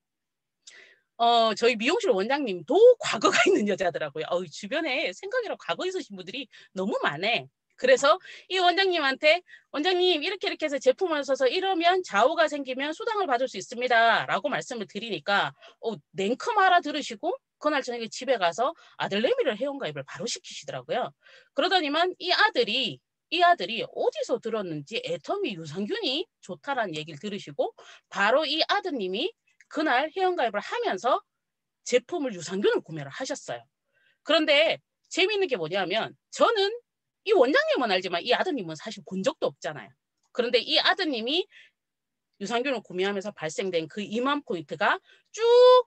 어, 저희 미용실 원장님도 과거가 있는 여자더라고요. 어, 주변에 생각이랑 과거 있으신 분들이 너무 많네. 그래서 이 원장님한테 원장님 이렇게 이렇게 해서 제품을 써서 이러면 좌우가 생기면 수당을 받을 수 있습니다. 라고 말씀을 드리니까 어, 냉큼 알아들으시고 그날 저녁에 집에 가서 아들내미를 회원가입을 바로 시키시더라고요. 그러더니만 이 아들이 이 아들이 어디서 들었는지 애터미 유산균이 좋다라는 얘기를 들으시고 바로 이 아드님이 그날 회원가입을 하면서 제품을 유산균을 구매를 하셨어요. 그런데 재미있는 게 뭐냐면 저는 이 원장님은 알지만 이 아드님은 사실 본 적도 없잖아요. 그런데 이 아드님이 유산균을 구매하면서 발생된 그 이만 포인트가 쭉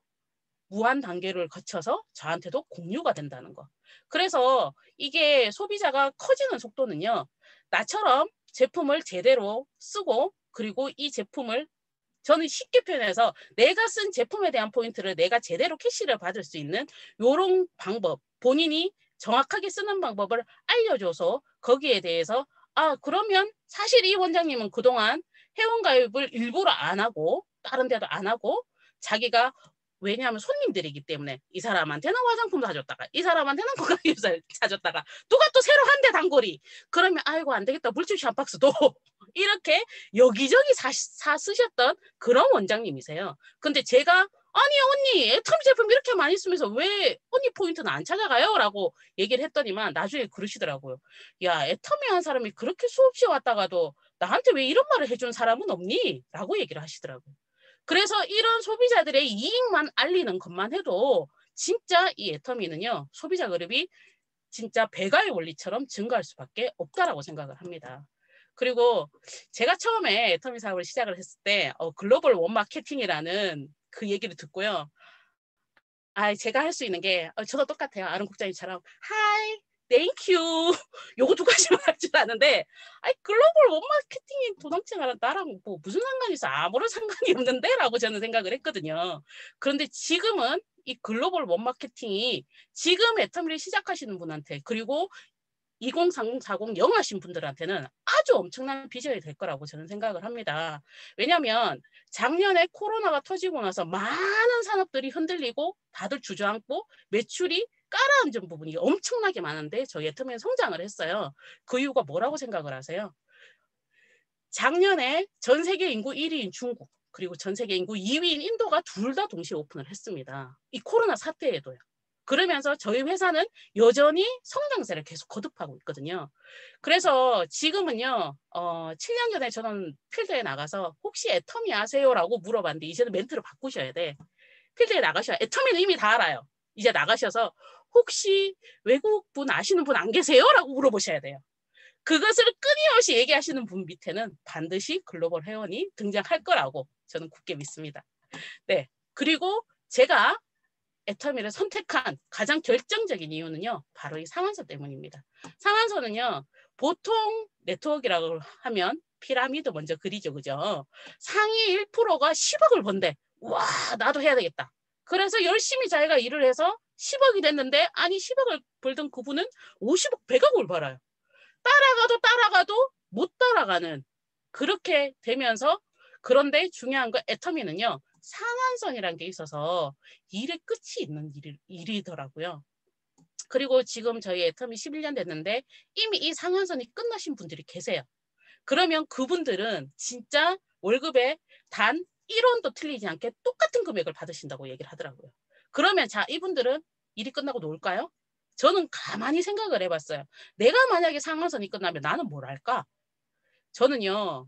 무한 단계를 거쳐서 저한테도 공유가 된다는 거. 그래서 이게 소비자가 커지는 속도는요. 나처럼 제품을 제대로 쓰고 그리고 이 제품을 저는 쉽게 표현해서 내가 쓴 제품에 대한 포인트를 내가 제대로 캐시를 받을 수 있는 이런 방법, 본인이 정확하게 쓰는 방법을 알려줘서 거기에 대해서 아 그러면 사실 이 원장님은 그동안 회원가입을 일부러 안 하고 다른 데도 안 하고 자기가 왜냐하면 손님들이기 때문에 이 사람한테는 화장품 사줬다가 이 사람한테는 건강유산을 사줬다가 누가 또 새로 한대 단골이 그러면 아이고 안 되겠다 물티슈 한 박스도 이렇게 여기저기 사, 사 쓰셨던 그런 원장님이세요. 근데 제가 아니 언니 애터미 제품 이렇게 많이 쓰면서 왜 언니 포인트는 안 찾아가요? 라고 얘기를 했더니만 나중에 그러시더라고요. 야 애터미 한 사람이 그렇게 수없이 왔다가도 나한테 왜 이런 말을 해준 사람은 없니? 라고 얘기를 하시더라고요. 그래서 이런 소비자들의 이익만 알리는 것만 해도 진짜 이 애터미는요. 소비자 그룹이 진짜 배가의 원리처럼 증가할 수밖에 없다라고 생각을 합니다. 그리고 제가 처음에 애터미 사업을 시작을 했을 때 어, 글로벌 원마케팅이라는 그 얘기를 듣고요. 아, 제가 할 수 있는 게 어, 저도 똑같아요. 아는 국장님처럼 하이, 땡큐 요거 두 가지만 할 줄 아는데 아니 글로벌 원마케팅이 도당체가 나랑 뭐 무슨 상관이 있어 아무런 상관이 없는데 라고 저는 생각을 했거든요. 그런데 지금은 이 글로벌 원마케팅이 지금 애터미를 시작하시는 분한테 그리고 이공삼공 사공 영하신 분들한테는 아주 엄청난 비전이 될 거라고 저는 생각을 합니다. 왜냐하면 작년에 코로나가 터지고 나서 많은 산업들이 흔들리고 다들 주저앉고 매출이 깔아앉은 부분이 엄청나게 많은데 저희 애터미는 성장을 했어요. 그 이유가 뭐라고 생각을 하세요? 작년에 전 세계 인구 일 위인 중국 그리고 전 세계 인구 이 위인 인도가 둘 다 동시에 오픈을 했습니다. 이 코로나 사태에도요. 그러면서 저희 회사는 여전히 성장세를 계속 거듭하고 있거든요. 그래서 지금은요. 어, 칠 년 전에 저는 필드에 나가서 혹시 애터미 아세요? 라고 물어봤는데 이제는 멘트를 바꾸셔야 돼. 필드에 나가셔야 애터미는 이미 다 알아요. 이제 나가셔서 혹시 외국분 아시는 분 안 계세요? 라고 물어보셔야 돼요. 그것을 끊임없이 얘기하시는 분 밑에는 반드시 글로벌 회원이 등장할 거라고 저는 굳게 믿습니다. 네. 그리고 제가 애터미를 선택한 가장 결정적인 이유는요. 바로 이 상한서 때문입니다. 상한서는요. 보통 네트워크라고 하면 피라미드 먼저 그리죠. 그죠? 상위 일 퍼센트가 십억을 번대. 와 나도 해야 되겠다. 그래서 열심히 자기가 일을 해서 십억이 됐는데 아니 십억을 벌던 그분은 오십억 백억을 벌어요. 따라가도 따라가도 못 따라가는 그렇게 되면서 그런데 중요한 건 애터미는요. 상한선이라는 게 있어서 일의 끝이 있는 일, 일이더라고요. 그리고 지금 저희 애터미 십일 년 됐는데 이미 이 상한선이 끝나신 분들이 계세요. 그러면 그분들은 진짜 월급에 단 일 원도 틀리지 않게 똑같은 금액을 받으신다고 얘기를 하더라고요. 그러면 자 이분들은 일이 끝나고 놀까요? 저는 가만히 생각을 해봤어요. 내가 만약에 상한선이 끝나면 나는 뭘 할까? 저는요.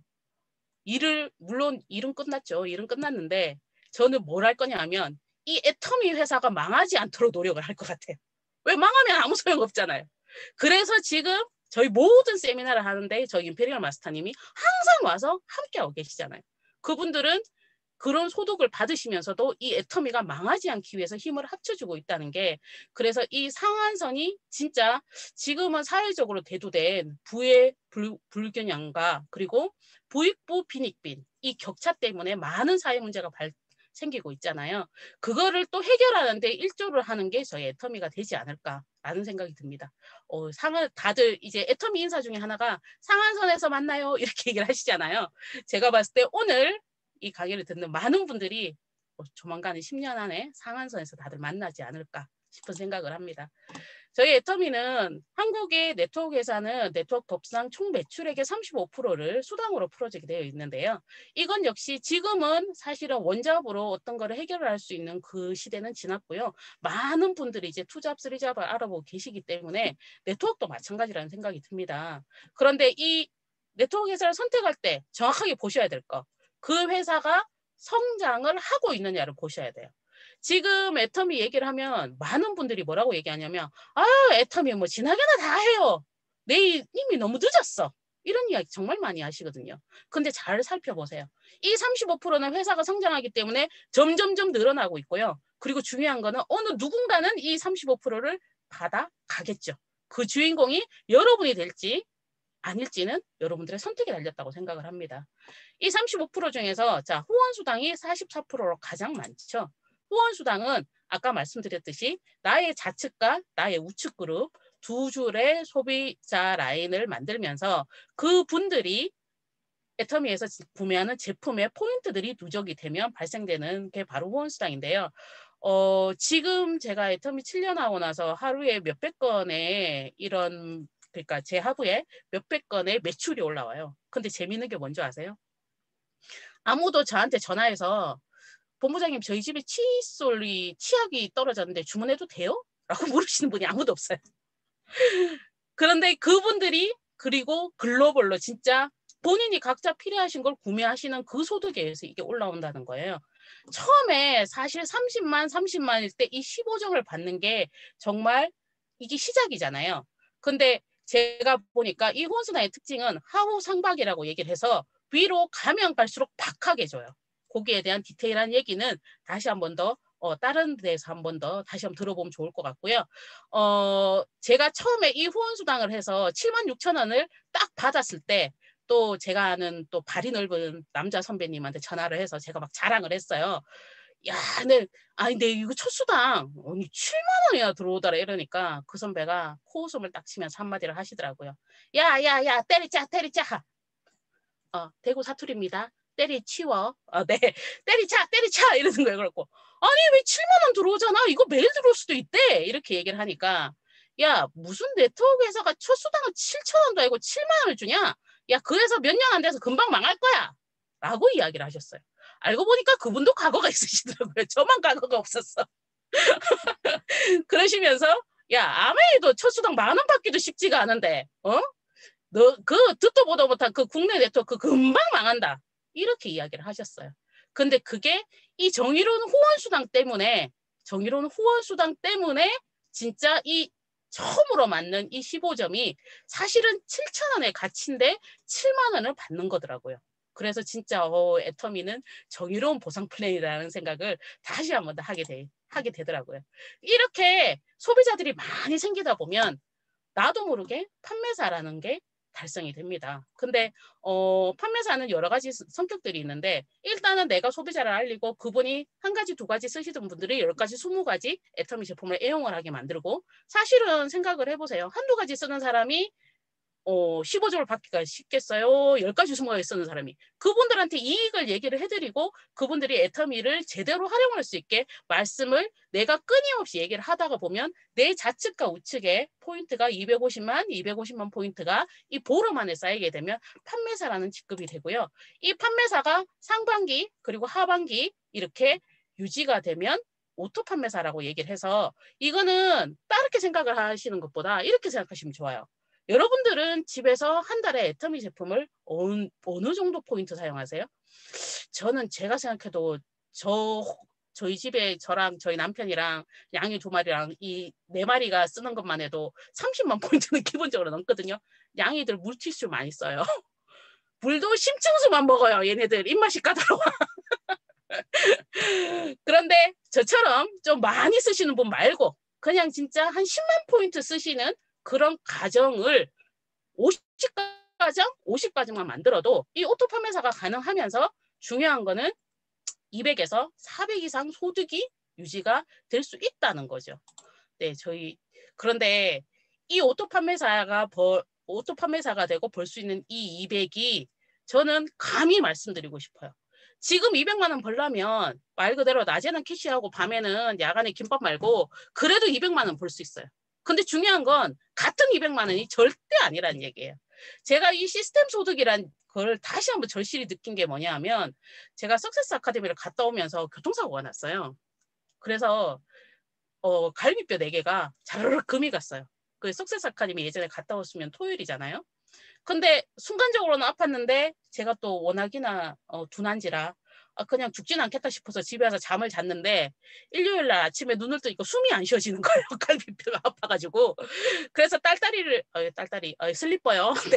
일을 물론 일은 끝났죠. 일은 끝났는데 저는 뭘 할 거냐 하면 이 애터미 회사가 망하지 않도록 노력을 할 것 같아요. 왜 망하면 아무 소용없잖아요. 그래서 지금 저희 모든 세미나를 하는데 저희 임페리얼 마스터님이 항상 와서 함께하고 계시잖아요. 그분들은 그런 소득을 받으시면서도 이 애터미가 망하지 않기 위해서 힘을 합쳐주고 있다는 게 그래서 이 상한선이 진짜 지금은 사회적으로 대두된 부의 불, 불균형과 그리고 부익부 빈익빈 이 격차 때문에 많은 사회 문제가 발, 생기고 있잖아요. 그거를 또 해결하는데 일조를 하는 게 저희 애터미가 되지 않을까라는 생각이 듭니다. 어, 상한 다들 이제 애터미 인사 중에 하나가 상한선에서 만나요 이렇게 얘기를 하시잖아요. 제가 봤을 때 오늘 이 강의를 듣는 많은 분들이 조만간에 십 년 안에 상한선에서 다들 만나지 않을까 싶은 생각을 합니다. 저희 애터미는 한국의 네트워크 회사는 네트워크 법상 총 매출액의 삼십오 퍼센트를 수당으로 풀어지게 되어 있는데요. 이건 역시 지금은 사실은 원잡으로 어떤 거를 해결을 할 수 있는 그 시대는 지났고요. 많은 분들이 이제 투잡, 쓰리잡을 알아보고 계시기 때문에 네트워크도 마찬가지라는 생각이 듭니다. 그런데 이 네트워크 회사를 선택할 때 정확하게 보셔야 될 거. 그 회사가 성장을 하고 있느냐를 보셔야 돼요. 지금 애터미 얘기를 하면 많은 분들이 뭐라고 얘기하냐면 아 애터미 뭐 지나게나 다 해요. 내 이미 너무 늦었어. 이런 이야기 정말 많이 하시거든요. 근데 잘 살펴보세요. 이 삼십오 퍼센트는 회사가 성장하기 때문에 점점점 늘어나고 있고요. 그리고 중요한 거는 어느 누군가는 이 삼십오 퍼센트를 받아가겠죠. 그 주인공이 여러분이 될지 아닐지는 여러분들의 선택에 달렸다고 생각을 합니다. 이 삼십오 퍼센트 중에서 자 후원수당이 사십사 퍼센트로 가장 많죠. 후원수당은 아까 말씀드렸듯이 나의 좌측과 나의 우측 그룹 두 줄의 소비자 라인을 만들면서 그분들이 애터미에서 구매하는 제품의 포인트들이 누적이 되면 발생되는 게 바로 후원수당인데요. 어, 지금 제가 애터미 칠 년 하고 나서 하루에 몇백 건의 이런 그러니까 제 하부에 몇백 건의 매출이 올라와요. 근데 재미있는 게 뭔지 아세요? 아무도 저한테 전화해서 본부장님 저희 집에 칫솔이 치약이 떨어졌는데 주문해도 돼요? 라고 물으시는 분이 아무도 없어요. 그런데 그분들이 그리고 글로벌로 진짜 본인이 각자 필요하신 걸 구매하시는 그 소득에 의해서 이게 올라온다는 거예요. 처음에 사실 삼십만, 삼십만일 때 이 십오 점을 받는 게 정말 이게 시작이잖아요. 근데 제가 보니까 이 후원수당의 특징은 하후 상박이라고 얘기를 해서 위로 가면 갈수록 박하게 줘요. 거기에 대한 디테일한 얘기는 다시 한 번 더 어, 다른 데서 한 번 더 다시 한번 들어보면 좋을 것 같고요. 어, 제가 처음에 이 후원수당을 해서 칠만 육천 원을 딱 받았을 때 또 제가 아는 또 발이 넓은 남자 선배님한테 전화를 해서 제가 막 자랑을 했어요. 야, 근데 아니 근데 이거 첫 수당 아니 칠만 원이나 들어오더라 이러니까 그 선배가 코웃음을 딱 치면서 한마디를 하시더라고요. 야, 야, 야, 때리자, 때리자. 어, 대구 사투리입니다. 때리치워. 어, 네. 때리자, 때리자 이러는 거예요. 그렇고 아니 왜 칠만 원 들어오잖아. 이거 매일 들어올 수도 있대. 이렇게 얘기를 하니까 야, 무슨 네트워크 회사가 첫 수당을 칠천 원도 아니고 칠만 원을 주냐? 야, 그 회사 몇 년 안 돼서 금방 망할 거야. 라고 이야기를 하셨어요. 알고 보니까 그분도 과거가 있으시더라고요. 저만 과거가 없었어. 그러시면서 야, 아무래도 첫 수당 만 원 받기도 쉽지가 않은데 어? 너 그 듣도 보도 못한 그 국내 네트워크 금방 망한다. 이렇게 이야기를 하셨어요. 근데 그게 이 정의로운 후원수당 때문에 정의로운 후원수당 때문에 진짜 이 처음으로 맞는 이 십오 점이 사실은 칠천 원의 가치인데 칠만 원을 받는 거더라고요. 그래서 진짜 어, 애터미는 정의로운 보상 플랜이라는 생각을 다시 한 번 더 하게, 돼, 하게 되더라고요. 이렇게 소비자들이 많이 생기다 보면 나도 모르게 판매사라는 게 달성이 됩니다. 근데 어, 판매사는 여러 가지 성격들이 있는데 일단은 내가 소비자를 알리고 그분이 한 가지 두 가지 쓰시던 분들이 열 가지 스무 가지 애터미 제품을 애용을 하게 만들고 사실은 생각을 해보세요. 한두 가지 쓰는 사람이 어, 십오 점을 받기가 쉽겠어요? 열 가지 스무 가지 쓰는 사람이. 그분들한테 이익을 얘기를 해드리고 그분들이 애터미를 제대로 활용할 수 있게 말씀을 내가 끊임없이 얘기를 하다가 보면 내 좌측과 우측에 포인트가 이백오십만, 이백오십만 포인트가 이 보름 안에 쌓이게 되면 판매사라는 직급이 되고요. 이 판매사가 상반기 그리고 하반기 이렇게 유지가 되면 오토 판매사라고 얘기를 해서 이거는 다르게 생각을 하시는 것보다 이렇게 생각하시면 좋아요. 여러분들은 집에서 한 달에 애터미 제품을 어느, 어느 정도 포인트 사용하세요? 저는 제가 생각해도 저 저희 집에 저랑 저희 남편이랑 양이 두 마리랑 이 네 마리가 쓰는 것만 해도 삼십만 포인트는 기본적으로 넘거든요. 양이들 물티슈 많이 써요. 물도 심층수만 먹어요. 얘네들 입맛이 까다로워. 그런데 저처럼 좀 많이 쓰시는 분 말고 그냥 진짜 한 십만 포인트 쓰시는 그런 가정을 오십 가정, 오십 가정만 만들어도 이 오토 판매사가 가능하면서 중요한 거는 이백에서 사백 이상 소득이 유지가 될 수 있다는 거죠. 네, 저희 그런데 이 오토 판매사가 벌, 오토 판매사가 되고 벌 수 있는 이 이백이 저는 감히 말씀드리고 싶어요. 지금 이백만 원 벌려면 말 그대로 낮에는 캐시하고 밤에는 야간에 김밥 말고 그래도 이백만 원 벌 수 있어요. 근데 중요한 건 같은 이백만 원이 절대 아니라는 얘기예요. 제가 이 시스템 소득이란 걸 다시 한번 절실히 느낀 게 뭐냐 하면 제가 석세스 아카데미를 갔다 오면서 교통사고가 났어요. 그래서 어, 갈비뼈 네 개가 자르르 금이 갔어요. 그 석세스 아카데미 예전에 갔다 왔으면 토요일이잖아요. 근데 순간적으로는 아팠는데 제가 또 워낙이나 어, 둔한지라 그냥 죽진 않겠다 싶어서 집에 와서 잠을 잤는데 일요일 날 아침에 눈을 뜨니까 숨이 안 쉬어지는 거예요. 갈비뼈가 아파가지고. 그래서 딸딸이를 어, 딸딸이 어, 슬리퍼요. 네.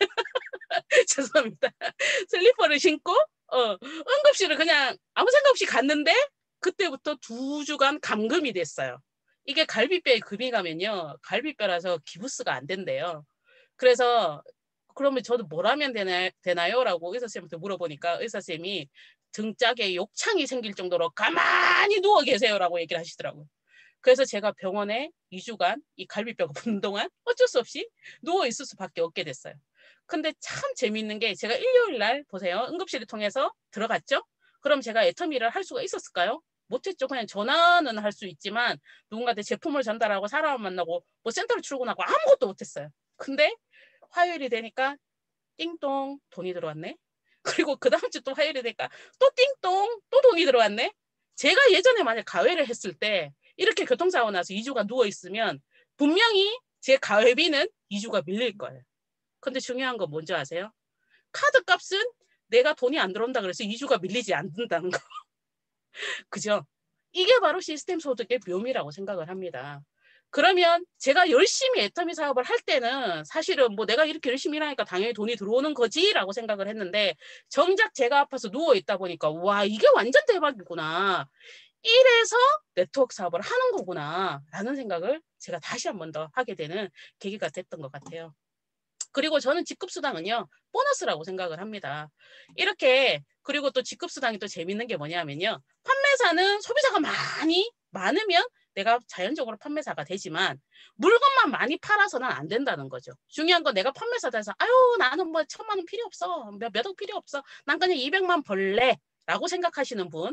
죄송합니다. 슬리퍼를 신고 어, 응급실을 그냥 아무 생각 없이 갔는데 그때부터 두 주간 감금이 됐어요. 이게 갈비뼈에 금이 가면요. 갈비뼈라서 기부스가 안 된대요. 그래서 그러면 저도 뭘 하면 되나, 되나요? 라고 의사쌤한테 물어보니까 의사쌤이 등짝에 욕창이 생길 정도로 가만히 누워 계세요라고 얘기를 하시더라고요. 그래서 제가 병원에 이 주간 이 갈비뼈가 붓는 동안 어쩔 수 없이 누워 있을 수밖에 없게 됐어요. 근데 참 재미있는 게 제가 일요일 날 보세요. 응급실을 통해서 들어갔죠? 그럼 제가 애터미를 할 수가 있었을까요? 못했죠. 그냥 전화는 할 수 있지만 누군가한테 제품을 전달하고 사람을 만나고 뭐 센터를 출근하고 아무것도 못했어요. 근데 화요일이 되니까 띵동 돈이 들어왔네. 그리고 그 다음 주 또 화요일이 되니까 또 띵동 또 돈이 들어왔네. 제가 예전에 만약 가회를 했을 때 이렇게 교통사고 나서 이 주간 누워있으면 분명히 제 가회비는 이 주가 밀릴 거예요. 근데 중요한 건 뭔지 아세요? 카드 값은 내가 돈이 안 들어온다 그래서 이 주가 밀리지 않는다는 거. 그죠? 이게 바로 시스템 소득의 묘미라고 생각을 합니다. 그러면 제가 열심히 애터미 사업을 할 때는 사실은 뭐 내가 이렇게 열심히 일하니까 당연히 돈이 들어오는 거지라고 생각을 했는데 정작 제가 아파서 누워있다 보니까 와 이게 완전 대박이구나. 이래서 네트워크 사업을 하는 거구나 라는 생각을 제가 다시 한 번 더 하게 되는 계기가 됐던 것 같아요. 그리고 저는 직급수당은요 보너스라고 생각을 합니다. 이렇게 그리고 또 직급수당이 또 재밌는 게 뭐냐면요. 판매사는 소비자가 많이 많으면 내가 자연적으로 판매사가 되지만 물건만 많이 팔아서는 안 된다는 거죠. 중요한 건 내가 판매사다 해서 아유 나는 뭐 천만 원 필요 없어. 몇 억 필요 없어. 난 그냥 이백만 벌래. 라고 생각하시는 분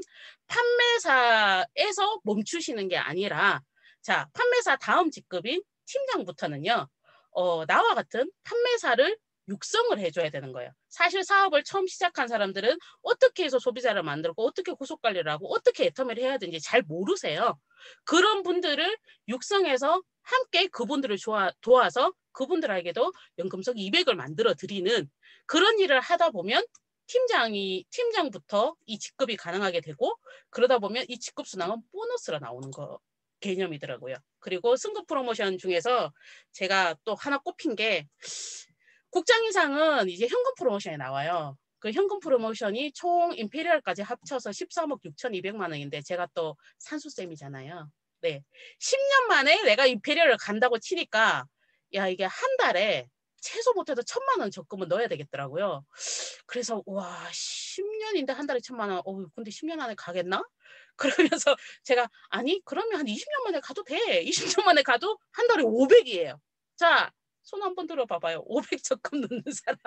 판매사에서 멈추시는 게 아니라 자 판매사 다음 직급인 팀장부터는요. 어, 나와 같은 판매사를 육성을 해줘야 되는 거예요. 사실 사업을 처음 시작한 사람들은 어떻게 해서 소비자를 만들고 어떻게 후속관리를 하고 어떻게 애터미를 해야 되는지 잘 모르세요. 그런 분들을 육성해서 함께 그분들을 도와, 도와서 그분들에게도 연금속 이백을 만들어 드리는 그런 일을 하다 보면 팀장이 팀장부터 이 직급이 가능하게 되고 그러다 보면 이 직급 순항은 보너스로 나오는 거 개념이더라고요. 그리고 승급 프로모션 중에서 제가 또 하나 꼽힌 게 국장 이상은 이제 현금 프로모션에 나와요. 그 현금 프로모션이 총 임페리얼까지 합쳐서 십삼억 육천이백만 원인데 제가 또 산수쌤이잖아요. 네, 십 년 만에 내가 임페리얼을 간다고 치니까 야 이게 한 달에 최소 못해도 천만 원 적금은 넣어야 되겠더라고요. 그래서 와 십 년인데 한 달에 천만 원. 어 근데 십 년 안에 가겠나? 그러면서 제가 아니 그러면 한 이십 년 만에 가도 돼. 이십 년 만에 가도 한 달에 오백이에요. 자 손 한번 들어봐봐요. 오백 적금 넣는 사람.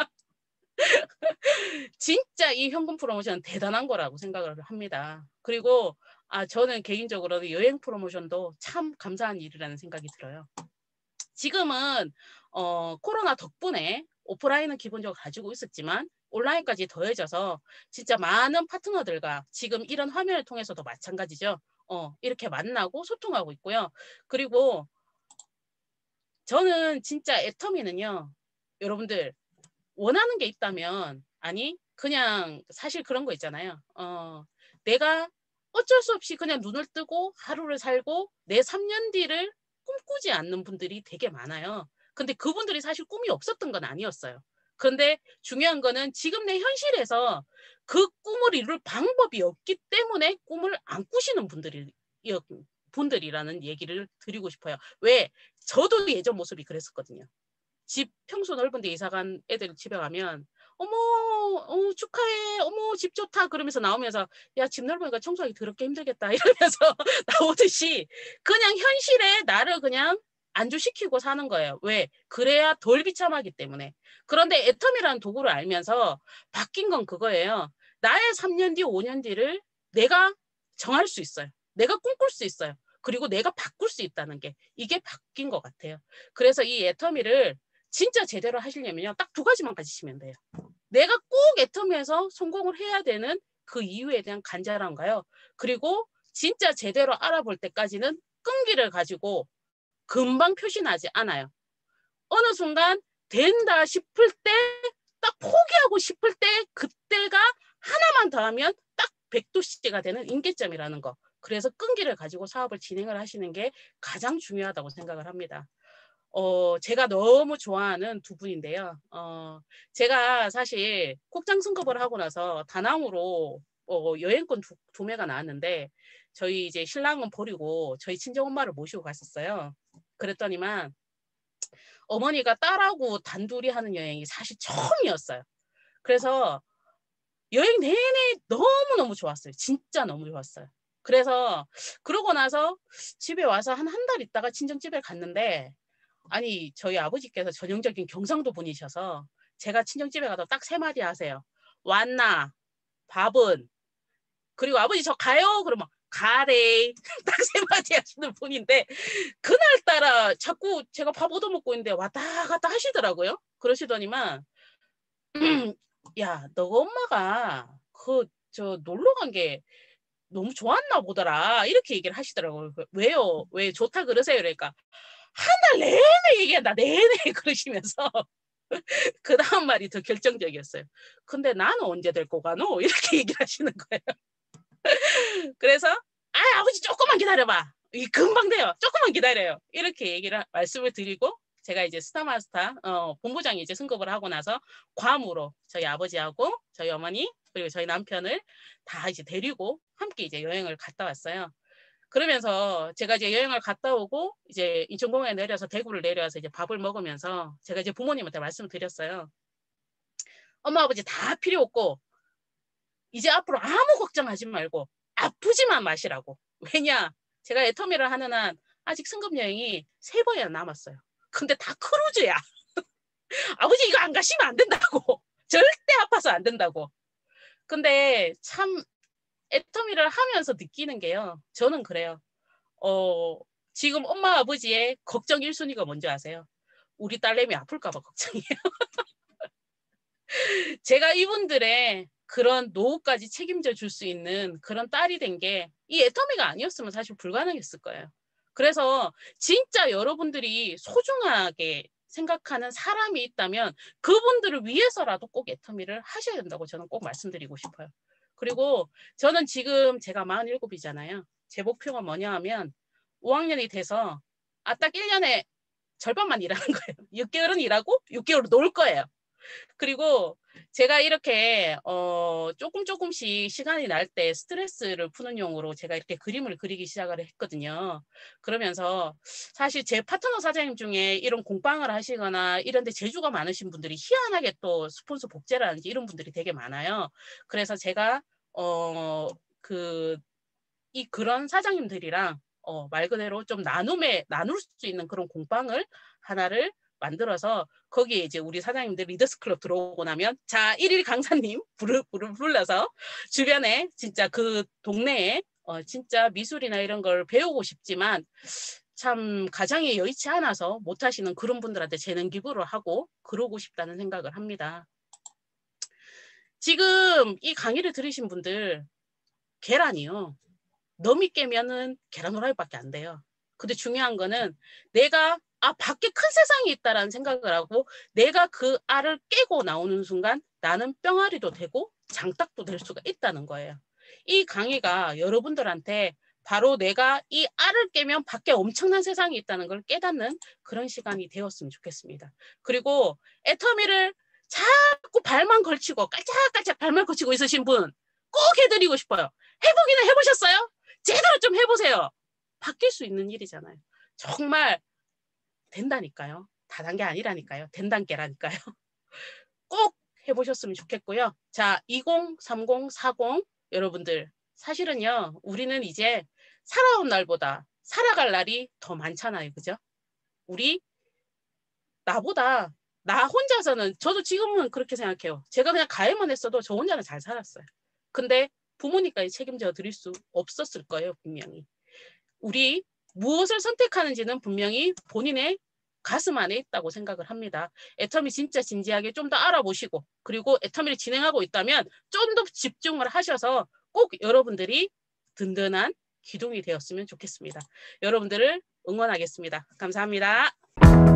진짜 이 현금 프로모션은 대단한 거라고 생각을 합니다. 그리고 아 저는 개인적으로 여행 프로모션도 참 감사한 일이라는 생각이 들어요. 지금은 어, 코로나 덕분에 오프라인은 기본적으로 가지고 있었지만 온라인까지 더해져서 진짜 많은 파트너들과 지금 이런 화면을 통해서도 마찬가지죠. 어, 이렇게 만나고 소통하고 있고요. 그리고 저는 진짜 애터미는요. 여러분들 원하는 게 있다면 아니 그냥 사실 그런 거 있잖아요. 어, 내가 어쩔 수 없이 그냥 눈을 뜨고 하루를 살고 내 삼 년 뒤를 꿈꾸지 않는 분들이 되게 많아요. 근데 그분들이 사실 꿈이 없었던 건 아니었어요. 그런데 중요한 거는 지금 내 현실에서 그 꿈을 이룰 방법이 없기 때문에 꿈을 안 꾸시는 분들이 분들이라는 얘기를 드리고 싶어요. 왜? 저도 예전 모습이 그랬었거든요. 집 평소 넓은 데 이사 간 애들 집에 가면 어머 어, 축하해 어머 집 좋다 그러면서 나오면서 야 집 넓으니까 청소하기 더럽게 힘들겠다 이러면서 나오듯이 그냥 현실에 나를 그냥 안주시키고 사는 거예요. 왜? 그래야 덜 비참하기 때문에. 그런데 애터미라는 도구를 알면서 바뀐 건 그거예요. 나의 삼 년 뒤, 오 년 뒤를 내가 정할 수 있어요. 내가 꿈꿀 수 있어요. 그리고 내가 바꿀 수 있다는 게 이게 바뀐 것 같아요. 그래서 이 애터미를 진짜 제대로 하시려면요. 딱 두 가지만 가지시면 돼요. 내가 꼭 애터미에서 성공을 해야 되는 그 이유에 대한 간절함과요. 그리고 진짜 제대로 알아볼 때까지는 끈기를 가지고 금방 표시나지 않아요. 어느 순간 된다 싶을 때 딱 포기하고 싶을 때 그때가 하나만 더 하면 딱 백 도씨가 되는 임계점이라는 거. 그래서 끈기를 가지고 사업을 진행을 하시는 게 가장 중요하다고 생각을 합니다. 어, 제가 너무 좋아하는 두 분인데요. 어, 제가 사실 국장 승급을 하고 나서 다낭으로 어, 여행권 두, 도매가 나왔는데 저희 이제 신랑은 버리고 저희 친정엄마를 모시고 갔었어요. 그랬더니만 어머니가 딸하고 단둘이 하는 여행이 사실 처음이었어요. 그래서 여행 내내 너무너무 좋았어요. 진짜 너무 좋았어요. 그래서 그러고 나서 집에 와서 한 한 달 있다가 친정집에 갔는데 아니 저희 아버지께서 전형적인 경상도 분이셔서 제가 친정집에 가도 딱 세 마디 하세요. 왔나? 밥은? 그리고 아버지 저 가요? 그러면 가래. 딱 세 마디 하시는 분인데 그날따라 자꾸 제가 밥 얻어먹고 있는데 왔다 갔다 하시더라고요. 그러시더니만 야, 너 엄마가 그 저 놀러 간 게 너무 좋았나 보더라. 이렇게 얘기를 하시더라고요. 왜요? 왜 좋다 그러세요? 그러니까 한 달 내내 얘기한다. 내내 그러시면서 그 다음 말이 더 결정적이었어요. 근데 나는 언제 데리고 가노? 이렇게 얘기를 하시는 거예요. 그래서 아, 아버지 조금만 기다려봐. 이 금방 돼요. 조금만 기다려요. 이렇게 얘기를 말씀을 드리고 제가 이제 스타마스터 어, 본부장이 이제 승급을 하고 나서 괌으로 저희 아버지하고 저희 어머니 그리고 저희 남편을 다 이제 데리고 함께 이제 여행을 갔다 왔어요. 그러면서 제가 이제 여행을 갔다 오고 이제 인천공항에 내려서 대구를 내려와서 이제 밥을 먹으면서 제가 이제 부모님한테 말씀을 드렸어요. 엄마 아버지 다 필요 없고 이제 앞으로 아무 걱정하지 말고 아프지만 마시라고. 왜냐? 제가 애터미를 하는 한 아직 승급 여행이 세 번이나 남았어요. 근데 다 크루즈야. 아버지 이거 안 가시면 안 된다고. 절대 아파서 안 된다고. 근데 참 애터미를 하면서 느끼는 게요. 저는 그래요. 어, 지금 엄마 아버지의 걱정 일 순위가 뭔지 아세요? 우리 딸내미 아플까 봐 걱정이에요. 제가 이분들의 그런 노후까지 책임져 줄 수 있는 그런 딸이 된 게 이 애터미가 아니었으면 사실 불가능했을 거예요. 그래서 진짜 여러분들이 소중하게 생각하는 사람이 있다면 그분들을 위해서라도 꼭 애터미를 하셔야 된다고 저는 꼭 말씀드리고 싶어요. 그리고 저는 지금 제가 마흔일곱이잖아요. 제 목표가 뭐냐 하면 오 학년이 돼서 아, 딱 일 년에 절반만 일하는 거예요. 육 개월은 일하고 육 개월은 놀 거예요. 그리고 제가 이렇게 어 조금 조금씩 시간이 날 때 스트레스를 푸는 용으로 제가 이렇게 그림을 그리기 시작을 했거든요. 그러면서 사실 제 파트너 사장님 중에 이런 공방을 하시거나 이런 데 재주가 많으신 분들이 희한하게 또 스폰서 복제라든지 이런 분들이 되게 많아요. 그래서 제가 어 그 이 그런 사장님들이랑 어, 말 그대로 좀 나눔에 나눌 수 있는 그런 공방을 하나를 만들어서 거기에 이제 우리 사장님들 리더스 클럽 들어오고 나면 자 일일 강사님 부르, 부르, 불러서 주변에 진짜 그 동네에 어, 진짜 미술이나 이런 걸 배우고 싶지만 참 가정이 여의치 않아서 못하시는 그런 분들한테 재능 기부를 하고 그러고 싶다는 생각을 합니다. 지금 이 강의를 들으신 분들 계란이요. 너미 깨면은 계란 후라이밖에 안 돼요. 근데 중요한 거는 내가 아 밖에 큰 세상이 있다라는 생각을 하고 내가 그 알을 깨고 나오는 순간 나는 뿅아리도 되고 장딱도 될 수가 있다는 거예요. 이 강의가 여러분들한테 바로 내가 이 알을 깨면 밖에 엄청난 세상이 있다는 걸 깨닫는 그런 시간이 되었으면 좋겠습니다. 그리고 애터미를 자꾸 발만 걸치고 깔짝깔짝 발만 걸치고 있으신 분 꼭 해드리고 싶어요. 해보기는 해보셨어요? 제대로 좀 해보세요. 바뀔 수 있는 일이잖아요. 정말 된다니까요. 다단계 아니라니까요. 된단계라니까요. 꼭 해보셨으면 좋겠고요. 자, 이십, 삼십, 사십 여러분들 사실은요. 우리는 이제 살아온 날보다 살아갈 날이 더 많잖아요. 그죠? 우리 나보다 나 혼자서는 저도 지금은 그렇게 생각해요. 제가 그냥 가해만 했어도 저 혼자는 잘 살았어요. 근데 부모님까지 책임져 드릴 수 없었을 거예요. 분명히. 우리 무엇을 선택하는지는 분명히 본인의 가슴 안에 있다고 생각을 합니다. 애터미 진짜 진지하게 좀 더 알아보시고 그리고 애터미를 진행하고 있다면 좀 더 집중을 하셔서 꼭 여러분들이 든든한 기둥이 되었으면 좋겠습니다. 여러분들을 응원하겠습니다. 감사합니다.